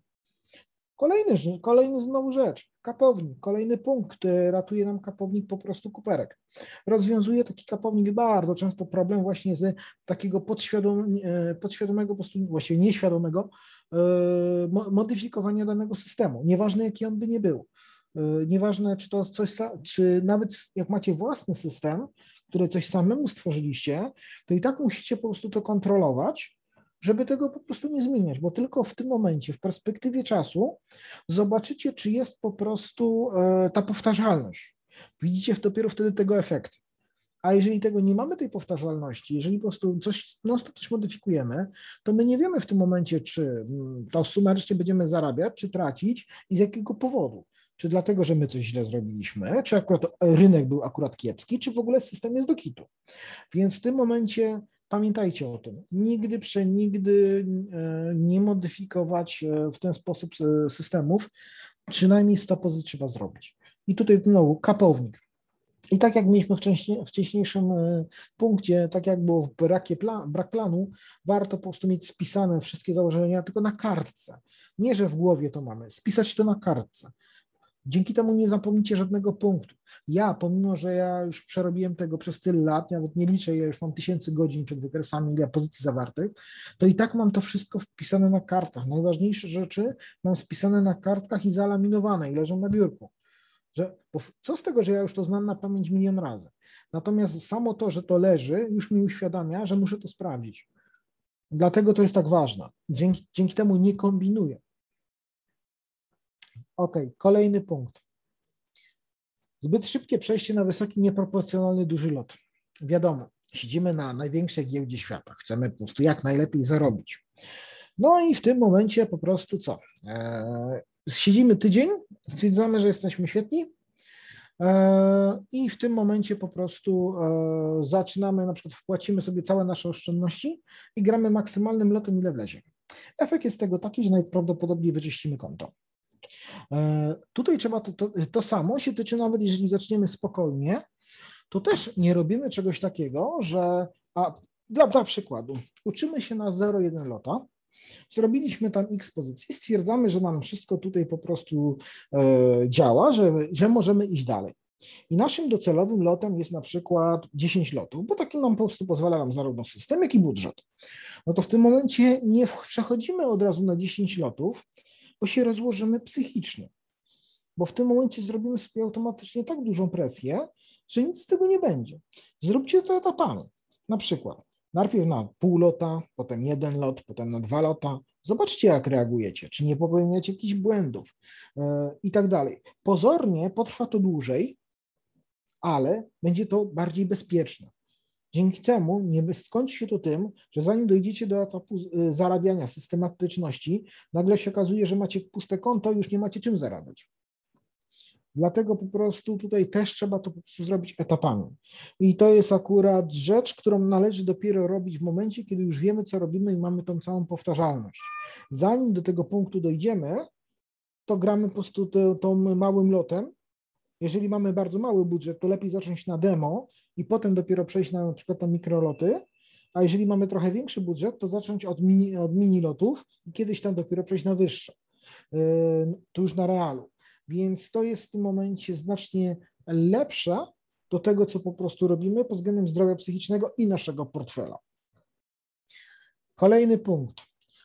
Kolejny znowu rzecz, kapownik, kolejny punkt, który ratuje nam kapownik po prostu kuperek. Rozwiązuje taki kapownik bardzo często problem właśnie z takiego podświadomego, po prostu właściwie nieświadomego modyfikowania danego systemu, nieważne jaki on by nie był. Nieważne, czy to czy nawet jak macie własny system, który coś samemu stworzyliście, to i tak musicie po prostu to kontrolować, żeby tego po prostu nie zmieniać, bo tylko w tym momencie, w perspektywie czasu zobaczycie, czy jest po prostu ta powtarzalność. Widzicie dopiero wtedy tego efektu. A jeżeli tego nie mamy, tej powtarzalności, jeżeli po prostu coś modyfikujemy, to my nie wiemy w tym momencie, czy to sumarycznie będziemy zarabiać, czy tracić i z jakiego powodu. Czy dlatego, że my coś źle zrobiliśmy, czy akurat rynek był akurat kiepski, czy w ogóle system jest do kitu. Więc w tym momencie pamiętajcie o tym. Nigdy przenigdy nie modyfikować w ten sposób systemów. Przynajmniej 100 pozycji trzeba zrobić. I tutaj znowu kapownik. I tak jak mieliśmy w wcześniejszym punkcie, tak jak było brak planu, warto po prostu mieć spisane wszystkie założenia tylko na kartce. Nie, że w głowie to mamy. Spisać to na kartce. Dzięki temu nie zapomnicie żadnego punktu. Pomimo że ja już przerobiłem tego przez tyle lat, nawet nie liczę, ja już mam 1000 godzin przed wykresami, ile pozycji zawartych, to i tak mam to wszystko wpisane na kartkach. Najważniejsze rzeczy mam spisane na kartkach i zalaminowane i leżą na biurku. Co z tego, że ja już to znam na pamięć milion razy. Natomiast samo to, że to leży, już mi uświadamia, że muszę to sprawdzić. Dlatego to jest tak ważne. Dzięki temu nie kombinuję. Ok, kolejny punkt. Zbyt szybkie przejście na wysoki, nieproporcjonalny duży lot. Wiadomo, siedzimy na największej giełdzie świata. Chcemy po prostu jak najlepiej zarobić. No i w tym momencie po prostu co? Siedzimy tydzień, stwierdzamy, że jesteśmy świetni i w tym momencie po prostu zaczynamy, na przykład wpłacimy sobie całe nasze oszczędności i gramy maksymalnym lotem, ile wlezie. Efekt jest tego taki, że najprawdopodobniej wyczyścimy konto. Tutaj trzeba to samo się tyczy, nawet jeżeli zaczniemy spokojnie, to też nie robimy czegoś takiego, że dla przykładu uczymy się na 0,1 lota, zrobiliśmy tam x pozycji, stwierdzamy, że nam wszystko tutaj po prostu działa, że możemy iść dalej. I naszym docelowym lotem jest na przykład 10 lotów, bo taki nam po prostu pozwala nam zarówno system, jak i budżet. No to w tym momencie nie przechodzimy od razu na 10 lotów, bo się rozłożymy psychicznie. Bo w tym momencie zrobimy sobie automatycznie tak dużą presję, że nic z tego nie będzie. Zróbcie to etapami. Na przykład najpierw na pół lota, potem 1 lot, potem na 2 lata. Zobaczcie, jak reagujecie, czy nie popełniacie jakichś błędów i tak dalej. Pozornie potrwa to dłużej, ale będzie to bardziej bezpieczne. Dzięki temu nie skończy się to tym, że zanim dojdziecie do etapu zarabiania, systematyczności, nagle się okazuje, że macie puste konto i już nie macie czym zarabiać. Dlatego po prostu tutaj też trzeba to po prostu zrobić etapami. I to jest akurat rzecz, którą należy dopiero robić w momencie, kiedy już wiemy, co robimy i mamy tą całą powtarzalność. Zanim do tego punktu dojdziemy, to gramy po prostu tą małym lotem. Jeżeli mamy bardzo mały budżet, to lepiej zacząć na demo i potem dopiero przejść na przykład na mikroloty, a jeżeli mamy trochę większy budżet, to zacząć od mini lotów i kiedyś tam dopiero przejść na wyższe, to już na realu. Więc to jest w tym momencie znacznie lepsze do tego, co po prostu robimy pod względem zdrowia psychicznego i naszego portfela. Kolejny punkt,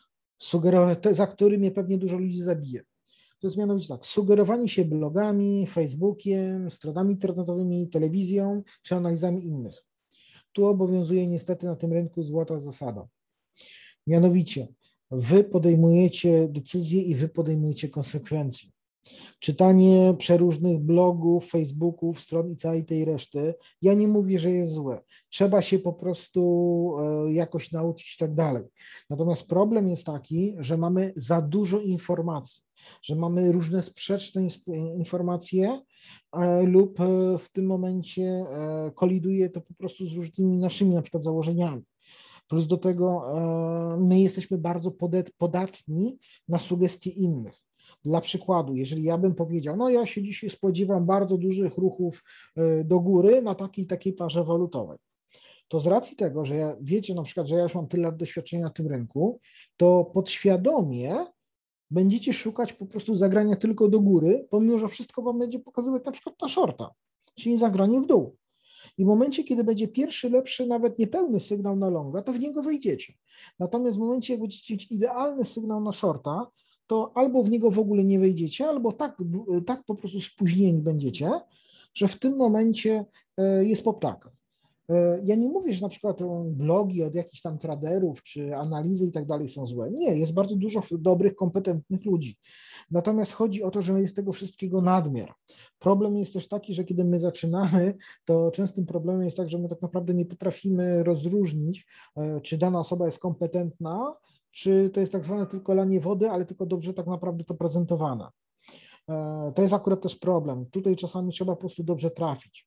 za który mnie pewnie dużo ludzi zabije. To jest mianowicie tak, sugerowanie się blogami, Facebookiem, stronami internetowymi, telewizją czy analizami innych. Tu obowiązuje niestety na tym rynku złota zasada. Mianowicie, wy podejmujecie decyzje i wy podejmujecie konsekwencje. Czytanie przeróżnych blogów, Facebooków, stron i całej tej reszty, ja nie mówię, że jest złe. Trzeba się po prostu jakoś nauczyć i tak dalej. Natomiast problem jest taki, że mamy za dużo informacji, że mamy różne sprzeczne informacje lub w tym momencie koliduje to po prostu z różnymi naszymi na przykład założeniami. Plus do tego my jesteśmy bardzo podatni na sugestie innych. Dla przykładu, jeżeli ja bym powiedział, no ja się dzisiaj spodziewam bardzo dużych ruchów do góry na takiej parze walutowej, to z racji tego, że wiecie na przykład, że ja już mam tyle lat doświadczenia na tym rynku, to podświadomie będziecie szukać po prostu zagrania tylko do góry, pomimo że wszystko wam będzie pokazywać na przykład ta shorta, czyli zagranie w dół. I w momencie, kiedy będzie pierwszy, lepszy, nawet niepełny sygnał na longa, to w niego wejdziecie. Natomiast w momencie, jak będziecie mieć idealny sygnał na shorta, to albo w niego w ogóle nie wejdziecie, albo tak po prostu spóźnieni będziecie, że w tym momencie jest po ptakach. Ja nie mówię, że na przykład blogi od jakichś tam traderów czy analizy i tak dalej są złe. Nie, jest bardzo dużo dobrych, kompetentnych ludzi. Natomiast chodzi o to, że jest tego wszystkiego nadmiar. Problem jest też taki, że kiedy my zaczynamy, to częstym problemem jest tak, że my tak naprawdę nie potrafimy rozróżnić, czy dana osoba jest kompetentna, czy to jest tak zwane tylko lanie wody, ale tylko dobrze tak naprawdę to prezentowane. To jest akurat też problem. Tutaj czasami trzeba po prostu dobrze trafić.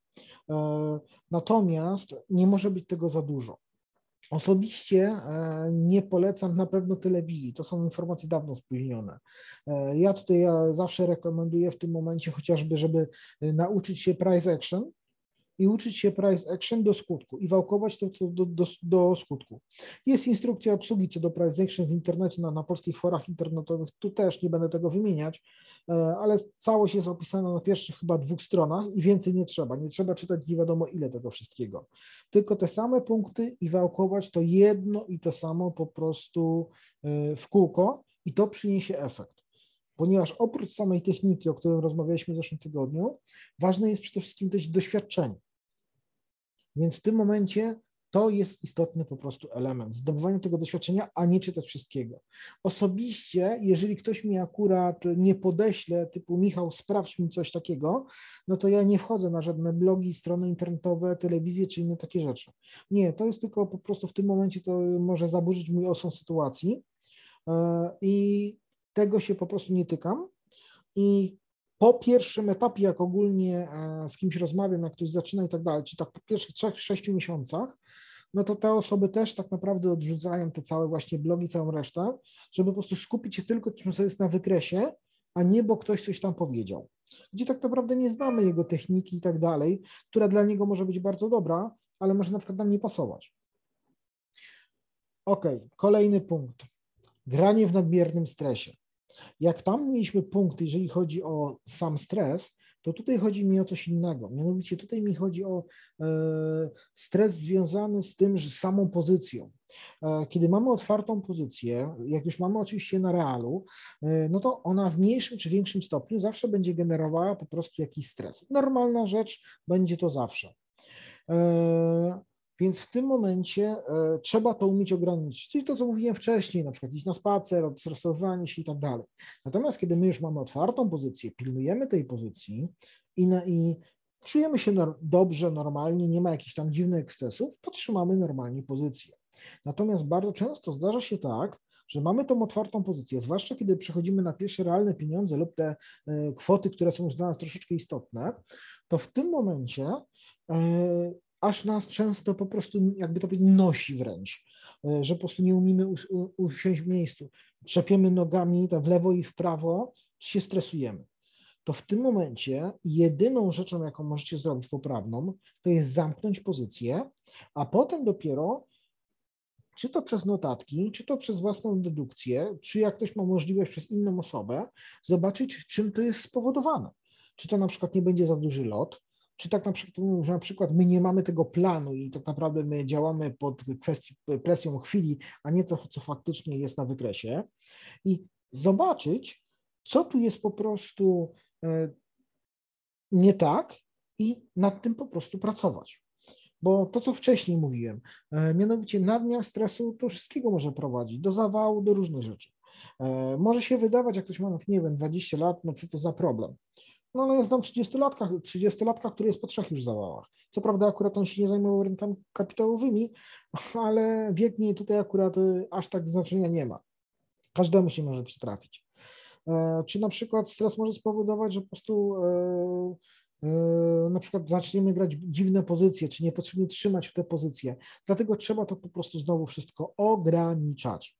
Natomiast nie może być tego za dużo. Osobiście nie polecam na pewno telewizji, to są informacje dawno spóźnione. Ja tutaj zawsze rekomenduję w tym momencie chociażby, żeby nauczyć się price action i uczyć się price action do skutku i wałkować to do skutku. Jest instrukcja obsługi co do price action w internecie, na polskich forach internetowych, tu też nie będę tego wymieniać, ale całość jest opisana na pierwszych chyba 2 stronach i więcej nie trzeba czytać nie wiadomo ile tego wszystkiego. Tylko te same punkty i wałkować to jedno i to samo po prostu w kółko i to przyniesie efekt. Ponieważ oprócz samej techniki, o której rozmawialiśmy w zeszłym tygodniu, ważne jest przede wszystkim też doświadczenie. Więc w tym momencie to jest istotny po prostu element, zdobywanie tego doświadczenia, a nie czytać wszystkiego. Osobiście, jeżeli ktoś mi akurat nie podeśle, typu Michał, sprawdź mi coś takiego, no to ja nie wchodzę na żadne blogi, strony internetowe, telewizje czy inne takie rzeczy. Nie, to jest tylko po prostu w tym momencie to może zaburzyć mój osąd sytuacji i tego się po prostu nie tykam. I po pierwszym etapie, jak ogólnie z kimś rozmawiam, jak ktoś zaczyna i tak dalej, czyli tak po pierwszych 3-6 miesiącach, no to te osoby też tak naprawdę odrzucają te całe właśnie blogi, całą resztę, żeby po prostu skupić się tylko tym, co jest na wykresie, a nie, bo ktoś coś tam powiedział. Gdzie tak naprawdę nie znamy jego techniki i tak dalej, która dla niego może być bardzo dobra, ale może na przykład nam nie pasować. Ok, kolejny punkt. Granie w nadmiernym stresie. Jak tam mieliśmy punkt, jeżeli chodzi o sam stres, to tutaj chodzi mi o coś innego. Mianowicie tutaj mi chodzi o stres związany z tym, że z samą pozycją. Kiedy mamy otwartą pozycję, jak już mamy oczywiście na realu, no to ona w mniejszym czy większym stopniu zawsze będzie generowała po prostu jakiś stres. Normalna rzecz, będzie to zawsze. Więc w tym momencie trzeba to umieć ograniczyć. Czyli to, co mówiłem wcześniej, na przykład iść na spacer, odstresowanie się i tak dalej. Natomiast kiedy my już mamy otwartą pozycję, pilnujemy tej pozycji i czujemy się dobrze, normalnie, nie ma jakichś tam dziwnych ekscesów, to trzymamy normalnie pozycję. Natomiast bardzo często zdarza się tak, że mamy tą otwartą pozycję, zwłaszcza kiedy przechodzimy na pierwsze realne pieniądze lub te kwoty, które są już dla nas troszeczkę istotne, to w tym momencie aż nas często po prostu, jakby to powiedzieć, nosi wręcz, że po prostu nie umiemy usiąść w miejscu. Trzepiemy nogami w lewo i w prawo, czy się stresujemy. To w tym momencie jedyną rzeczą, jaką możecie zrobić poprawną, to jest zamknąć pozycję, a potem dopiero, czy to przez notatki, czy to przez własną dedukcję, czy jak ktoś ma możliwość przez inną osobę, zobaczyć, czym to jest spowodowane. Czy to na przykład nie będzie za duży lot, czy tak na przykład my nie mamy tego planu i tak naprawdę my działamy pod presją chwili, a nie to, co faktycznie jest na wykresie, i zobaczyć, co tu jest po prostu nie tak i nad tym po prostu pracować. Bo to, co wcześniej mówiłem, mianowicie nadmiar stresu do wszystkiego może prowadzić, do zawału, do różnych rzeczy. Może się wydawać, jak ktoś ma, nie wiem, 20 lat, no co to za problem. No ale ja znam 30-latka, który jest po 3 już zawałach. Co prawda akurat on się nie zajmował rynkami kapitałowymi, ale wiek nie tutaj akurat aż tak znaczenia nie ma. Każdemu się może przytrafić. Czy na przykład stres może spowodować, że po prostu na przykład zaczniemy grać dziwne pozycje, czy niepotrzebnie trzymać w te pozycje. Dlatego trzeba to po prostu znowu wszystko ograniczać.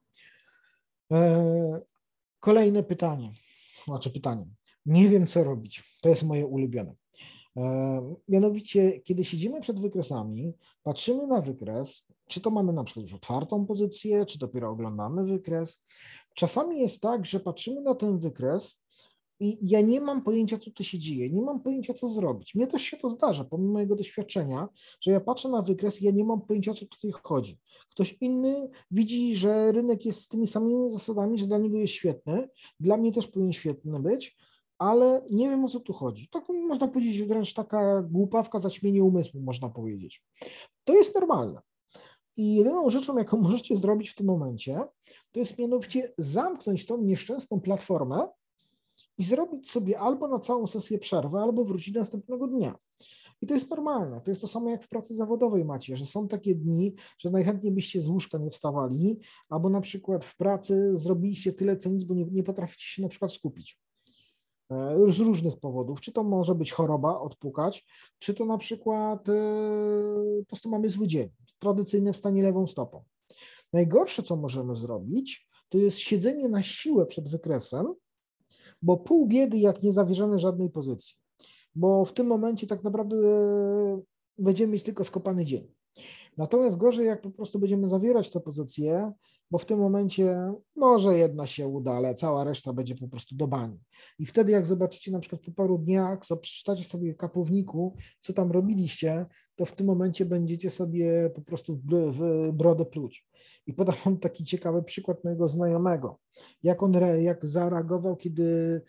Kolejne pytanie. Nie wiem, co robić. To jest moje ulubione. Mianowicie, kiedy siedzimy przed wykresami, patrzymy na wykres, czy to mamy na przykład już otwartą pozycję, czy dopiero oglądamy wykres. Czasami jest tak, że patrzymy na ten wykres i ja nie mam pojęcia, co tu się dzieje, nie mam pojęcia, co zrobić. Mnie też się to zdarza, pomimo mojego doświadczenia, że ja patrzę na wykres i ja nie mam pojęcia, o co tutaj chodzi. Ktoś inny widzi, że rynek jest z tymi samymi zasadami, że dla niego jest świetny, dla mnie też powinien świetny być, ale nie wiem, o co tu chodzi. Tak można powiedzieć, wręcz taka głupawka, zaćmienie umysłu, można powiedzieć. To jest normalne. I jedyną rzeczą, jaką możecie zrobić w tym momencie, to jest mianowicie zamknąć tą nieszczęsną platformę i zrobić sobie albo na całą sesję przerwę, albo wrócić następnego dnia. I to jest normalne. To jest to samo jak w pracy zawodowej macie, że są takie dni, że najchętniej byście z łóżka nie wstawali, albo na przykład w pracy zrobiliście tyle co nic, bo nie potraficie się na przykład skupić. Z różnych powodów. Czy to może być choroba, odpukać, czy to na przykład po prostu mamy zły dzień, tradycyjne wstanie lewą stopą. Najgorsze, co możemy zrobić, to jest siedzenie na siłę przed wykresem, bo pół biedy, jak nie zawierzamy żadnej pozycji. Bo w tym momencie tak naprawdę będziemy mieć tylko skopany dzień. Natomiast gorzej, jak po prostu będziemy zawierać te pozycje, bo w tym momencie może jedna się uda, ale cała reszta będzie po prostu do bani. I wtedy, jak zobaczycie na przykład po paru dniach, co przeczytacie sobie w kapowniku, co tam robiliście, to w tym momencie będziecie sobie po prostu w brodę pluć. I podam wam taki ciekawy przykład mojego znajomego. Jak zareagował, kiedy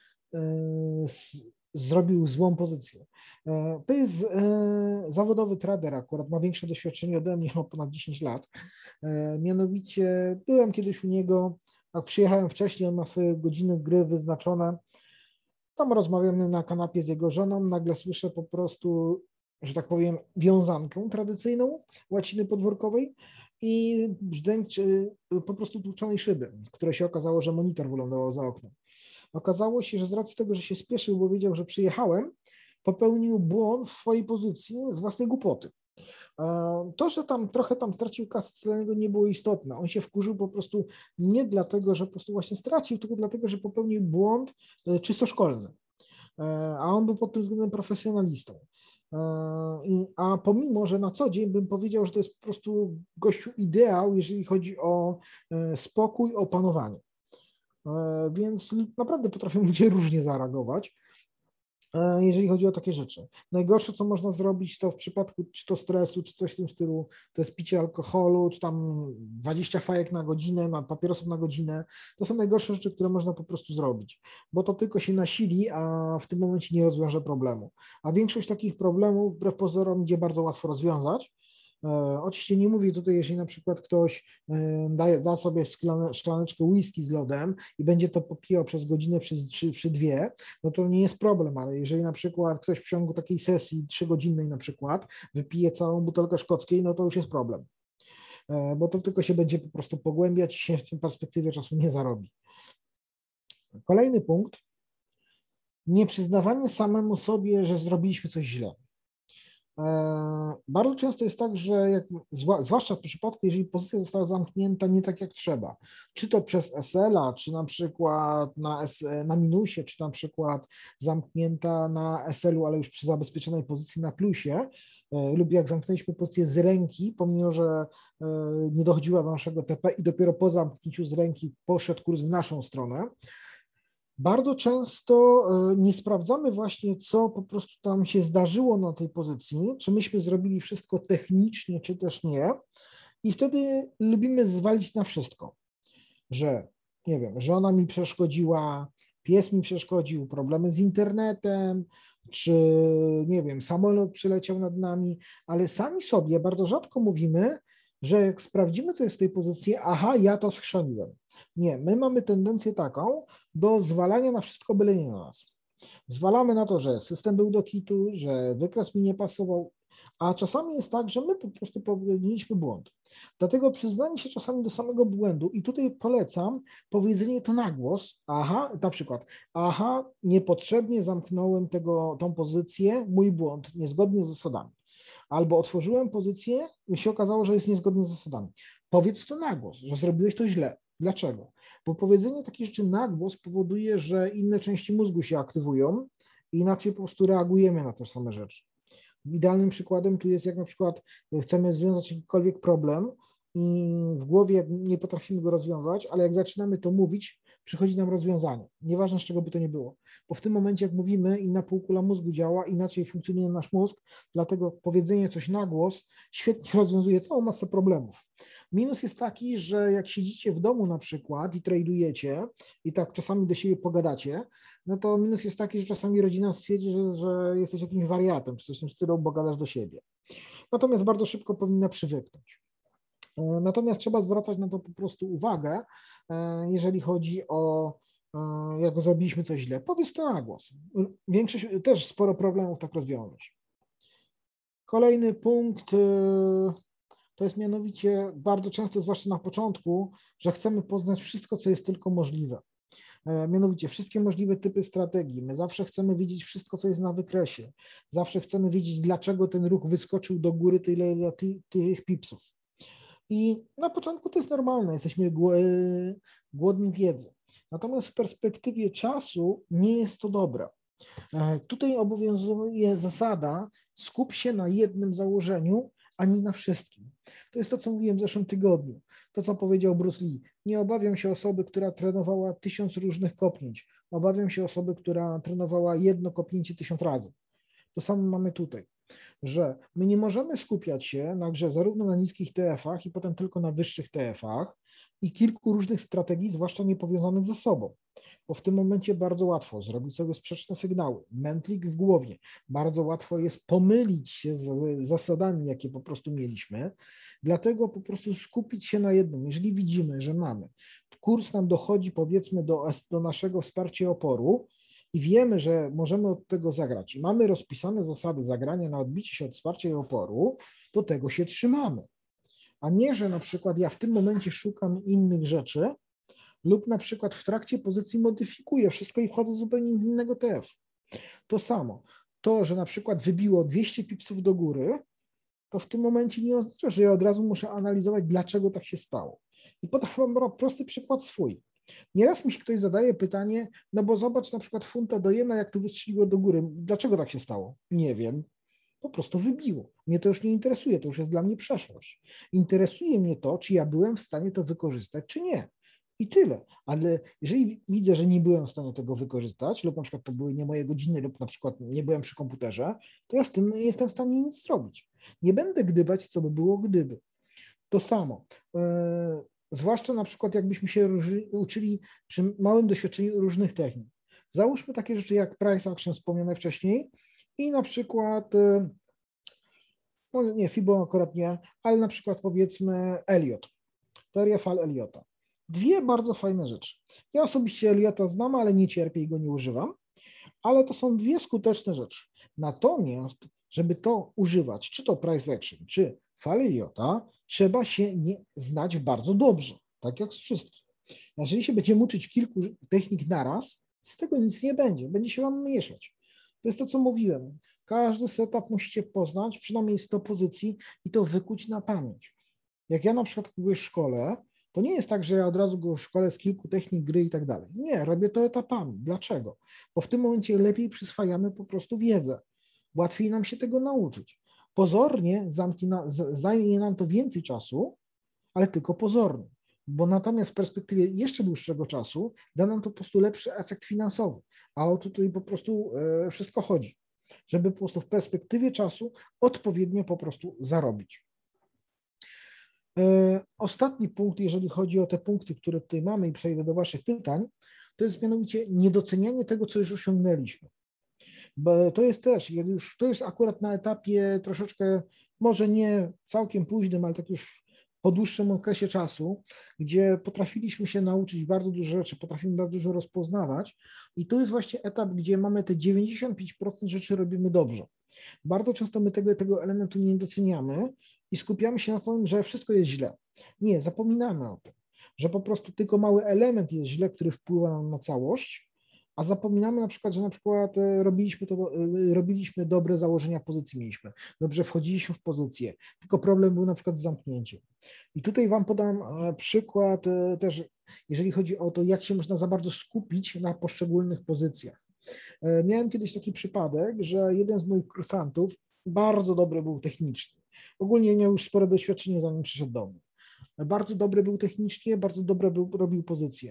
zrobił złą pozycję. To jest zawodowy trader akurat, ma większe doświadczenie ode mnie, ma ponad 10 lat. Mianowicie byłem kiedyś u niego, jak przyjechałem wcześniej, on ma swoje godziny gry wyznaczone. Tam rozmawiamy na kanapie z jego żoną, nagle słyszę po prostu, że tak powiem, wiązankę tradycyjną łaciny podwórkowej i brzdęk po prostu tłuczonej szyby, które się okazało, że monitor wylądował za oknem. Okazało się, że z racji tego, że się spieszył, bo wiedział, że przyjechałem, popełnił błąd w swojej pozycji z własnej głupoty. To, że tam trochę stracił kasę, to dla niego nie było istotne. On się wkurzył po prostu nie dlatego, że po prostu właśnie stracił, tylko dlatego, że popełnił błąd czysto szkolny. A on był pod tym względem profesjonalistą. A pomimo, że na co dzień bym powiedział, że to jest po prostu gościu ideał, jeżeli chodzi o spokój, o panowanie. Więc naprawdę potrafią ludzie różnie zareagować. jeżeli chodzi o takie rzeczy. Najgorsze, co można zrobić, to w przypadku czy to stresu, czy coś w tym stylu, to jest picie alkoholu, czy tam 20 fajek na godzinę, papierosów na godzinę. To są najgorsze rzeczy, które można po prostu zrobić, bo to tylko się nasili, a w tym momencie nie rozwiąże problemu. A większość takich problemów, wbrew pozorom, idzie bardzo łatwo rozwiązać. Oczywiście nie mówię tutaj, jeżeli na przykład ktoś da sobie szklaneczkę whisky z lodem i będzie to popijał przez godzinę, przy dwie, no to nie jest problem, ale jeżeli na przykład ktoś w ciągu takiej sesji 3-godzinnej na przykład wypije całą butelkę szkockiej, no to już jest problem, bo to tylko się będzie po prostu pogłębiać i się w tym perspektywie czasu nie zarobi. Kolejny punkt, nieprzyznawanie samemu sobie, że zrobiliśmy coś źle. Bardzo często jest tak, że zwłaszcza w przypadku, jeżeli pozycja została zamknięta nie tak jak trzeba, czy to przez SL-a, czy na przykład na minusie, czy na przykład zamknięta na SL-u, ale już przy zabezpieczonej pozycji na plusie, lub jak zamknęliśmy pozycję z ręki, pomimo że nie dochodziła do naszego TP i dopiero po zamknięciu z ręki poszedł kurs w naszą stronę, bardzo często nie sprawdzamy właśnie, co po prostu tam się zdarzyło na tej pozycji, czy myśmy zrobili wszystko technicznie, czy też nie. I wtedy lubimy zwalić na wszystko, że nie wiem, żona mi przeszkodziła, pies mi przeszkodził, problemy z internetem, czy nie wiem, samolot przyleciał nad nami, ale sami sobie bardzo rzadko mówimy, że jak sprawdzimy, co jest w tej pozycji, aha, ja to schrzaniłem. Nie, my mamy tendencję taką do zwalania na wszystko, byle nie na nas. Zwalamy na to, że system był do kitu, że wykres mi nie pasował, a czasami jest tak, że my po prostu popełniliśmy błąd. Dlatego przyznanie się czasami do samego błędu i tutaj polecam powiedzenie to na głos, aha, na przykład, aha, niepotrzebnie zamknąłem tą pozycję, mój błąd, niezgodnie z zasadami. Albo otworzyłem pozycję i się okazało, że jest niezgodnie z zasadami. Powiedz to na głos, że zrobiłeś to źle. Dlaczego? Bo powiedzenie takich rzeczy na głos powoduje, że inne części mózgu się aktywują i inaczej po prostu reagujemy na te same rzeczy. Idealnym przykładem tu jest, jak na przykład chcemy związać jakikolwiek problem i w głowie nie potrafimy go rozwiązać, ale jak zaczynamy to mówić, przychodzi nam rozwiązanie. Nieważne, z czego by to nie było. Bo w tym momencie, jak mówimy, inna półkula mózgu działa, inaczej funkcjonuje nasz mózg, dlatego powiedzenie coś na głos świetnie rozwiązuje całą masę problemów. Minus jest taki, że jak siedzicie w domu na przykład i tradujecie i tak czasami do siebie pogadacie, no to minus jest taki, że czasami rodzina stwierdzi, że jesteś jakimś wariatem, czy coś w tym stylu, bo gadasz do siebie. Natomiast bardzo szybko powinna przywyknąć. Natomiast trzeba zwracać na to po prostu uwagę, jeżeli chodzi o jak zrobiliśmy coś źle. Powiedz to na głos. Większość, też sporo problemów tak rozwiążesz. Kolejny punkt to jest mianowicie bardzo często, zwłaszcza na początku, że chcemy poznać wszystko, co jest tylko możliwe. Mianowicie wszystkie możliwe typy strategii. My zawsze chcemy wiedzieć wszystko, co jest na wykresie. Zawsze chcemy wiedzieć, dlaczego ten ruch wyskoczył do góry tyle tych pipsów. I na początku to jest normalne, jesteśmy głodni wiedzy. Natomiast w perspektywie czasu nie jest to dobre. Tutaj obowiązuje zasada, skup się na jednym założeniu, a nie na wszystkim. To jest to, co mówiłem w zeszłym tygodniu. To, co powiedział Bruce Lee. Nie obawiam się osoby, która trenowała 1000 różnych kopnięć. Obawiam się osoby, która trenowała jedno kopnięcie 1000 razy. To samo mamy tutaj, że my nie możemy skupiać się na grze zarówno na niskich TF-ach i potem tylko na wyższych TF-ach i kilku różnych strategii, zwłaszcza niepowiązanych ze sobą, bo w tym momencie bardzo łatwo zrobić sobie sprzeczne sygnały, mętlik w głowie, bardzo łatwo jest pomylić się z zasadami, jakie po prostu mieliśmy, dlatego po prostu skupić się na jednym. Jeżeli widzimy, że mamy, kurs nam dochodzi powiedzmy do naszego wsparcia oporu, i wiemy, że możemy od tego zagrać i mamy rozpisane zasady zagrania na odbicie się od wsparcia i oporu, to tego się trzymamy. A nie, że na przykład ja w tym momencie szukam innych rzeczy lub na przykład w trakcie pozycji modyfikuję wszystko i wchodzę zupełnie z innego TF. To samo. To, że na przykład wybiło 200 pipsów do góry, to w tym momencie nie oznacza, że ja od razu muszę analizować, dlaczego tak się stało. I podam wam prosty przykład swój. Nieraz mi się ktoś zadaje pytanie, no bo zobacz na przykład funta do jena, jak to wystrzeliło do góry. Dlaczego tak się stało? Nie wiem. Po prostu wybiło. Mnie to już nie interesuje, to już jest dla mnie przeszłość. Interesuje mnie to, czy ja byłem w stanie to wykorzystać, czy nie. i tyle. Ale jeżeli widzę, że nie byłem w stanie tego wykorzystać, lub na przykład to były nie moje godziny, lub na przykład nie byłem przy komputerze, to ja z tym nie jestem w stanie nic zrobić. Nie będę gdybać, co by było gdyby. To samo. Zwłaszcza na przykład jakbyśmy się uczyli przy małym doświadczeniu różnych technik. Załóżmy takie rzeczy jak price action wspomniane wcześniej i na przykład, no nie, FIBO akurat nie, ale na przykład powiedzmy Elliott, teoria fal Elliota. Dwie bardzo fajne rzeczy. Ja osobiście Elliota znam, ale nie cierpię i go nie używam, ale to są dwie skuteczne rzeczy. Natomiast, żeby to używać, czy to price action, czy fal Elliota, trzeba się nie znać bardzo dobrze, tak jak z wszystkim. Jeżeli się będziemy uczyć kilku technik naraz, z tego nic nie będzie, będzie się wam mieszać. To jest to, co mówiłem. Każdy setup musicie poznać, przynajmniej 100 pozycji i to wykuć na pamięć. Jak ja na przykład kogoś szkolę, to nie jest tak, że ja od razu go szkolę z kilku technik gry i tak dalej. Nie, robię to etapami. Dlaczego? Bo w tym momencie lepiej przyswajamy po prostu wiedzę. Łatwiej nam się tego nauczyć. Pozornie zajmie nam to więcej czasu, ale tylko pozornie. Bo natomiast w perspektywie jeszcze dłuższego czasu da nam to po prostu lepszy efekt finansowy. A o to tutaj po prostu wszystko chodzi. Żeby po prostu w perspektywie czasu odpowiednio po prostu zarobić. Ostatni punkt, jeżeli chodzi o te punkty, które tutaj mamy i przejdę do waszych pytań, to jest mianowicie niedocenianie tego, co już osiągnęliśmy. Bo to jest też, to jest akurat na etapie troszeczkę, może nie całkiem późnym, ale tak już po dłuższym okresie czasu, gdzie potrafiliśmy się nauczyć bardzo dużo rzeczy, potrafimy bardzo dużo rozpoznawać i to jest właśnie etap, gdzie mamy te 95% rzeczy robimy dobrze. Bardzo często my tego elementu nie doceniamy i skupiamy się na tym, że wszystko jest źle. Nie, zapominamy o tym, że po prostu tylko mały element jest źle, który wpływa na całość, a zapominamy na przykład, że na przykład robiliśmy dobre założenia pozycji, mieliśmy, dobrze wchodziliśmy w pozycję, tylko problem był na przykład z zamknięciem. I tutaj wam podam przykład też, jeżeli chodzi o to, jak się można za bardzo skupić na poszczególnych pozycjach. Miałem kiedyś taki przypadek, że jeden z moich kursantów bardzo dobry był technicznie. Ogólnie miał już spore doświadczenie, zanim przyszedł do mnie. Bardzo dobry był technicznie, bardzo dobre robił pozycję.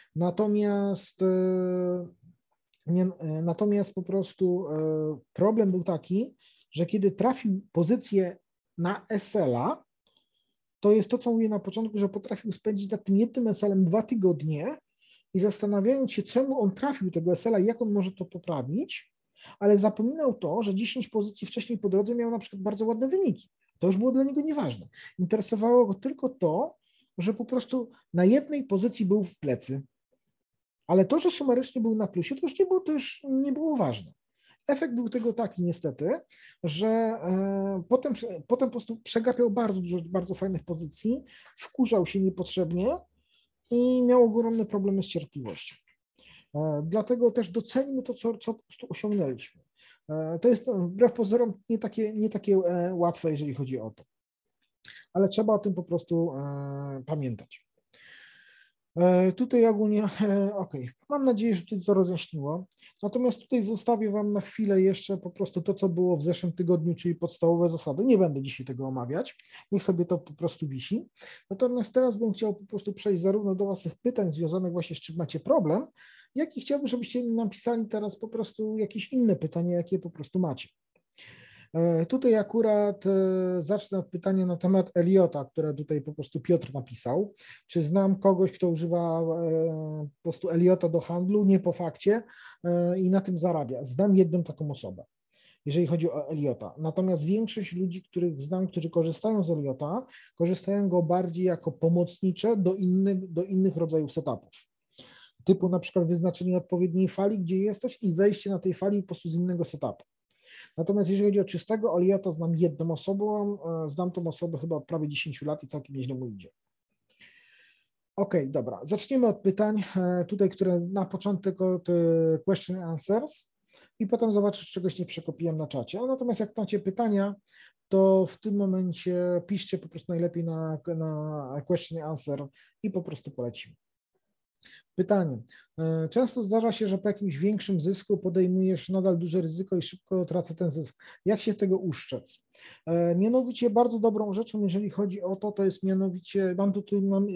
Natomiast po prostu problem był taki, że kiedy trafił pozycję na SL-a, to jest to, co mówię na początku, że potrafił spędzić nad tym jednym SL-em 2 tygodnie i zastanawiając się, czemu on trafił tego SL-a i jak on może to poprawić, ale zapominał to, że 10 pozycji wcześniej po drodze miał na przykład bardzo ładne wyniki. To już było dla niego nieważne. Interesowało go tylko to, że po prostu na jednej pozycji był w plecy. Ale to, że sumarycznie był na plusie, to już nie było ważne. Efekt był tego taki niestety, że potem po prostu przegapiał bardzo dużo bardzo fajnych pozycji, wkurzał się niepotrzebnie i miał ogromne problemy z cierpliwością. Dlatego też doceńmy to, co po prostu osiągnęliśmy. To jest wbrew pozorom nie takie łatwe, jeżeli chodzi o to. Ale trzeba o tym po prostu pamiętać. Tutaj ogólnie, ok, mam nadzieję, że tutaj to rozjaśniło. Natomiast tutaj zostawię wam na chwilę jeszcze po prostu to, co było w zeszłym tygodniu, czyli podstawowe zasady. Nie będę dzisiaj tego omawiać, niech sobie to po prostu wisi. Natomiast teraz bym chciał po prostu przejść zarówno do waszych pytań związanych właśnie z czym macie problem, jak i chciałbym, żebyście mi napisali teraz po prostu jakieś inne pytania, jakie po prostu macie. Tutaj akurat zacznę od pytania na temat Elliota, które tutaj po prostu Piotr napisał. Czy znam kogoś, kto używa po prostu Elliota do handlu, nie po fakcie i na tym zarabia? Znam jedną taką osobę, jeżeli chodzi o Elliota. Natomiast większość ludzi, których znam, którzy korzystają z Elliota, korzystają go bardziej jako pomocnicze do innych rodzajów setupów. Typu na przykład wyznaczenie odpowiedniej fali, gdzie jesteś i wejście na tej fali po prostu z innego setupu. Natomiast jeżeli chodzi o czystego Elliota, znam jedną osobę, znam tą osobę chyba od prawie 10 lat i całkiem nieźle mu idzie. Ok, dobra, zaczniemy od pytań tutaj, które na początek od question and answers i potem zobaczę, czy czegoś nie przekopiłem na czacie. Natomiast jak macie pytania, to w tym momencie piszcie po prostu najlepiej na question and answer i po prostu polecimy. Pytanie. Często zdarza się, że po jakimś większym zysku podejmujesz nadal duże ryzyko i szybko tracę ten zysk. Jak się tego uszczec? Mianowicie bardzo dobrą rzeczą, jeżeli chodzi o to, to jest mianowicie, mam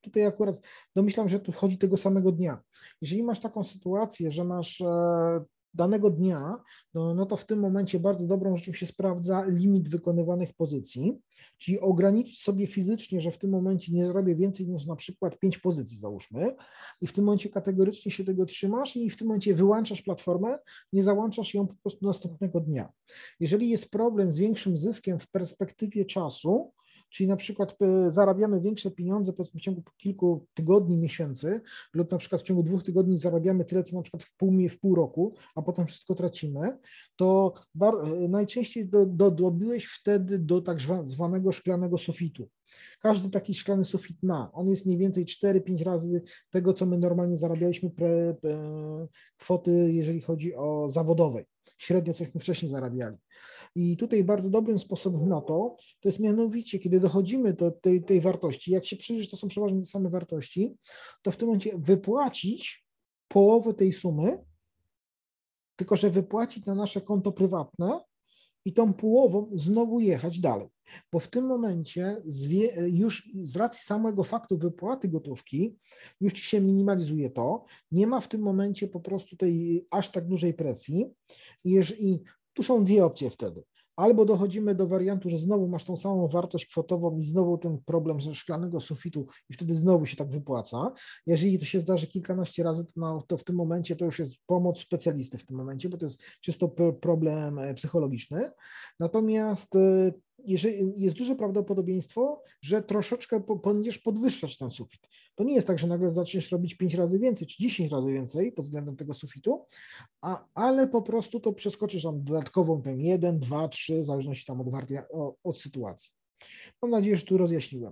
tutaj akurat domyślam, że tu chodzi tego samego dnia. Jeżeli masz taką sytuację, że masz danego dnia, no to w tym momencie bardzo dobrą rzeczą się sprawdza limit wykonywanych pozycji, czyli ograniczyć sobie fizycznie, że w tym momencie nie zrobię więcej niż na przykład 5 pozycji, załóżmy, i w tym momencie kategorycznie się tego trzymasz i w tym momencie wyłączasz platformę, nie załączasz ją po prostu następnego dnia. Jeżeli jest problem z większym zyskiem w perspektywie czasu, czyli na przykład zarabiamy większe pieniądze powiedzmy w ciągu kilku tygodni, miesięcy, lub na przykład w ciągu 2 tygodni zarabiamy tyle, co na przykład w pół roku, a potem wszystko tracimy, to najczęściej dobiłeś wtedy do tak zwanego szklanego sufitu. Każdy taki szklany sufit ma. On jest mniej więcej 4-5 razy tego, co my normalnie zarabialiśmy kwoty, jeżeli chodzi o zawodowej. Średnio cośmy wcześniej zarabiali. I tutaj bardzo dobrym sposobem na to jest mianowicie, kiedy dochodzimy do tej wartości, jak się przyjrzysz, to są przeważnie te same wartości, to w tym momencie wypłacić połowę tej sumy, tylko że wypłacić na nasze konto prywatne i tą połową znowu jechać dalej. Bo w tym momencie już z racji samego faktu wypłaty gotówki już ci się minimalizuje to, nie ma w tym momencie po prostu tej aż tak dużej presji i tu są dwie opcje wtedy. Albo dochodzimy do wariantu, że znowu masz tą samą wartość kwotową i znowu ten problem ze szklanego sufitu i wtedy znowu się tak wypłaca. Jeżeli to się zdarzy kilkanaście razy, to w tym momencie to już jest pomoc specjalisty w tym momencie, bo to jest czysto problem psychologiczny. Natomiast jeżeli jest duże prawdopodobieństwo, że troszeczkę będziesz podwyższać ten sufit. To nie jest tak, że nagle zaczniesz robić 5 razy więcej czy 10 razy więcej pod względem tego sufitu, ale po prostu to przeskoczysz tam dodatkową ten 1, 2, 3, w zależności tam od sytuacji. Mam nadzieję, że tu rozjaśniłem.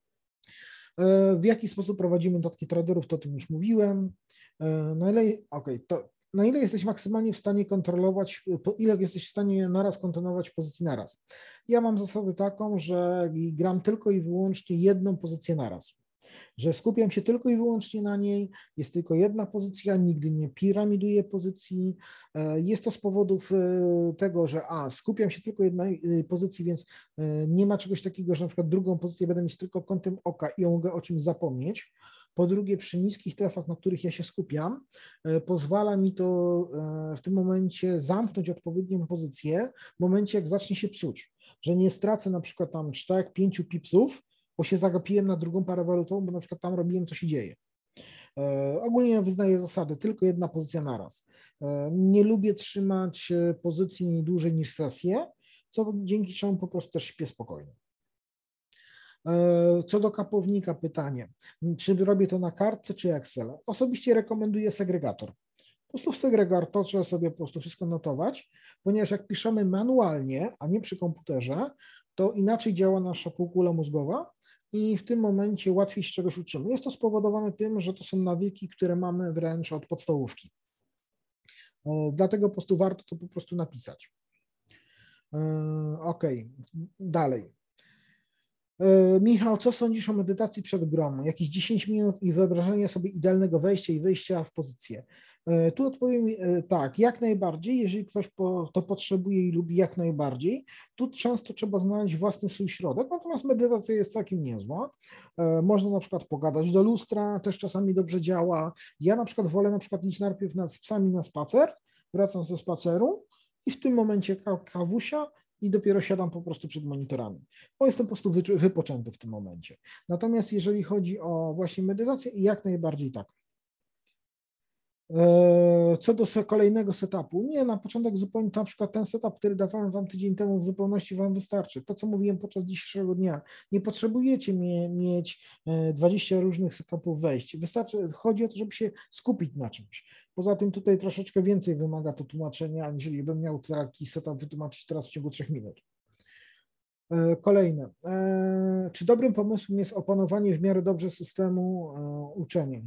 W jaki sposób prowadzimy notatki traderów, to o tym już mówiłem. Na ile jesteś maksymalnie w stanie kontrolować, ile jesteś w stanie naraz kontrolować pozycji naraz? Ja mam zasadę taką, że gram tylko i wyłącznie jedną pozycję naraz, że skupiam się tylko i wyłącznie na niej, jest tylko jedna pozycja, nigdy nie piramiduję pozycji. Jest to z powodów tego, że skupiam się tylko jednej pozycji, więc nie ma czegoś takiego, że na przykład drugą pozycję będę mieć tylko kątem oka i mogę o czymś zapomnieć. Po drugie, przy niskich trefach, na których ja się skupiam, pozwala mi to w tym momencie zamknąć odpowiednią pozycję w momencie, jak zacznie się psuć, że nie stracę na przykład tam 4-5 pipsów, bo się zagapiłem na drugą parę walutową, bo na przykład tam robiłem, co się dzieje. Ogólnie ja wyznaję zasady, tylko jedna pozycja naraz. Nie lubię trzymać pozycji dłużej niż sesję, dzięki czemu po prostu też śpię spokojnie. Co do kapownika pytanie, czy robię to na kartce czy Excel? Osobiście rekomenduję segregator. Po prostu w segregatorze sobie po prostu wszystko notować, ponieważ jak piszemy manualnie, a nie przy komputerze, to inaczej działa nasza półkula mózgowa i w tym momencie łatwiej się czegoś uczymy. Jest to spowodowane tym, że to są nawyki, które mamy wręcz od podstawówki. Dlatego po prostu warto to po prostu napisać. Ok, dalej. Michał, co sądzisz o medytacji przed grą? Jakieś 10 minut i wyobrażenie sobie idealnego wejścia i wyjścia w pozycję. Tu odpowiem tak, jak najbardziej, jeżeli ktoś to potrzebuje i lubi, jak najbardziej. Tu często trzeba znaleźć własny swój środek, natomiast medytacja jest całkiem niezła. Można na przykład pogadać do lustra, też czasami dobrze działa. Ja na przykład wolę na przykład iść najpierw z psami na spacer, wracam ze spaceru i w tym momencie kawusia i dopiero siadam po prostu przed monitorami, bo jestem po prostu wypoczęty w tym momencie. Natomiast jeżeli chodzi o właśnie medytację, jak najbardziej tak. Co do kolejnego setupu, nie, na początek zupełnie na przykład ten setup, który dawałem Wam tydzień temu w zupełności Wam wystarczy. To, co mówiłem podczas dzisiejszego dnia, nie potrzebujecie mieć 20 różnych setupów wejść. Wystarczy, chodzi o to, żeby się skupić na czymś. Poza tym tutaj troszeczkę więcej wymaga to tłumaczenia, aniżeli bym miał taki setup wytłumaczyć teraz w ciągu 3 minut. Kolejne. Czy dobrym pomysłem jest opanowanie w miarę dobrze systemu uczenia?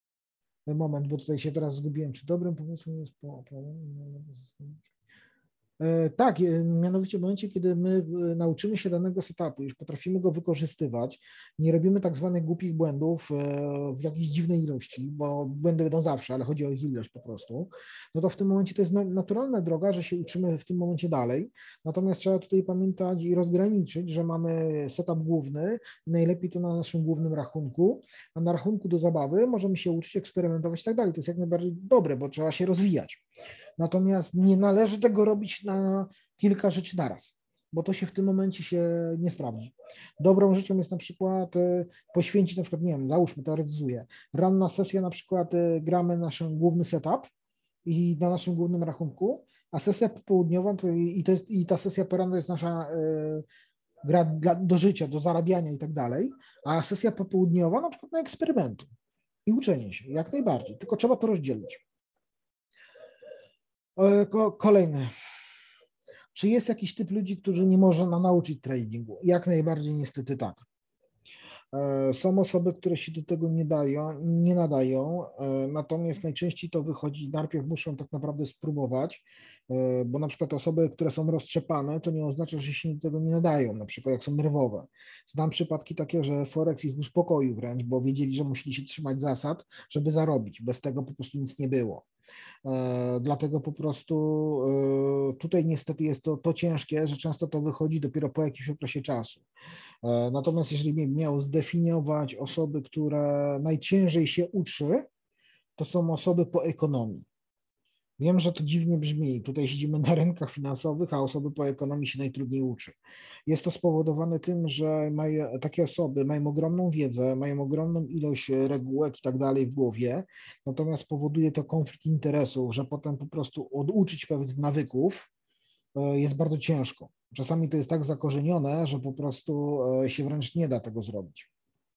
Moment, bo tutaj się teraz zgubiłem. Czy dobrym pomysłem jest systemu? Tak, mianowicie w momencie, kiedy my nauczymy się danego setupu, już potrafimy go wykorzystywać, nie robimy tak zwanych głupich błędów w jakiejś dziwnej ilości, bo błędy będą zawsze, ale chodzi o ich ilość po prostu, no to w tym momencie to jest naturalna droga, że się uczymy w tym momencie dalej, natomiast trzeba tutaj pamiętać i rozgraniczyć, że mamy setup główny, najlepiej to na naszym głównym rachunku, a na rachunku do zabawy możemy się uczyć, eksperymentować i tak dalej. To jest jak najbardziej dobre, bo trzeba się rozwijać. Natomiast nie należy tego robić na kilka rzeczy naraz, bo to się w tym momencie się nie sprawdzi. Dobrą rzeczą jest na przykład poświęcić, na przykład, nie wiem, załóżmy, teoretyzuję, ranna sesja na przykład gramy nasz główny setup i na naszym głównym rachunku, a sesja popołudniowa i ta sesja poranna jest nasza gra do życia, do zarabiania i tak dalej, a sesja popołudniowa na przykład na eksperymenty i uczenie się, jak najbardziej, tylko trzeba to rozdzielić. Kolejny. Czy jest jakiś typ ludzi, którzy nie można nauczyć tradingu? Jak najbardziej niestety tak. Są osoby, które się do tego nie nadają, natomiast najczęściej to wychodzi, najpierw muszą tak naprawdę spróbować, bo na przykład osoby, które są roztrzepane, to nie oznacza, że się do tego nie nadają, na przykład jak są nerwowe. Znam przypadki takie, że Forex ich uspokoił wręcz, bo wiedzieli, że musieli się trzymać zasad, żeby zarobić. Bez tego po prostu nic nie było. Dlatego po prostu tutaj niestety jest to ciężkie, że często to wychodzi dopiero po jakimś okresie czasu. Natomiast jeżeli bym miał zdefiniować osoby, które najciężej się uczy, to są osoby po ekonomii. Wiem, że to dziwnie brzmi. Tutaj siedzimy na rynkach finansowych, a osoby po ekonomii się najtrudniej uczy. Jest to spowodowane tym, że takie osoby mają ogromną wiedzę, mają ogromną ilość regułek i tak dalej w głowie, natomiast powoduje to konflikt interesów, że potem po prostu oduczyć pewnych nawyków jest bardzo ciężko. Czasami to jest tak zakorzenione, że po prostu się wręcz nie da tego zrobić.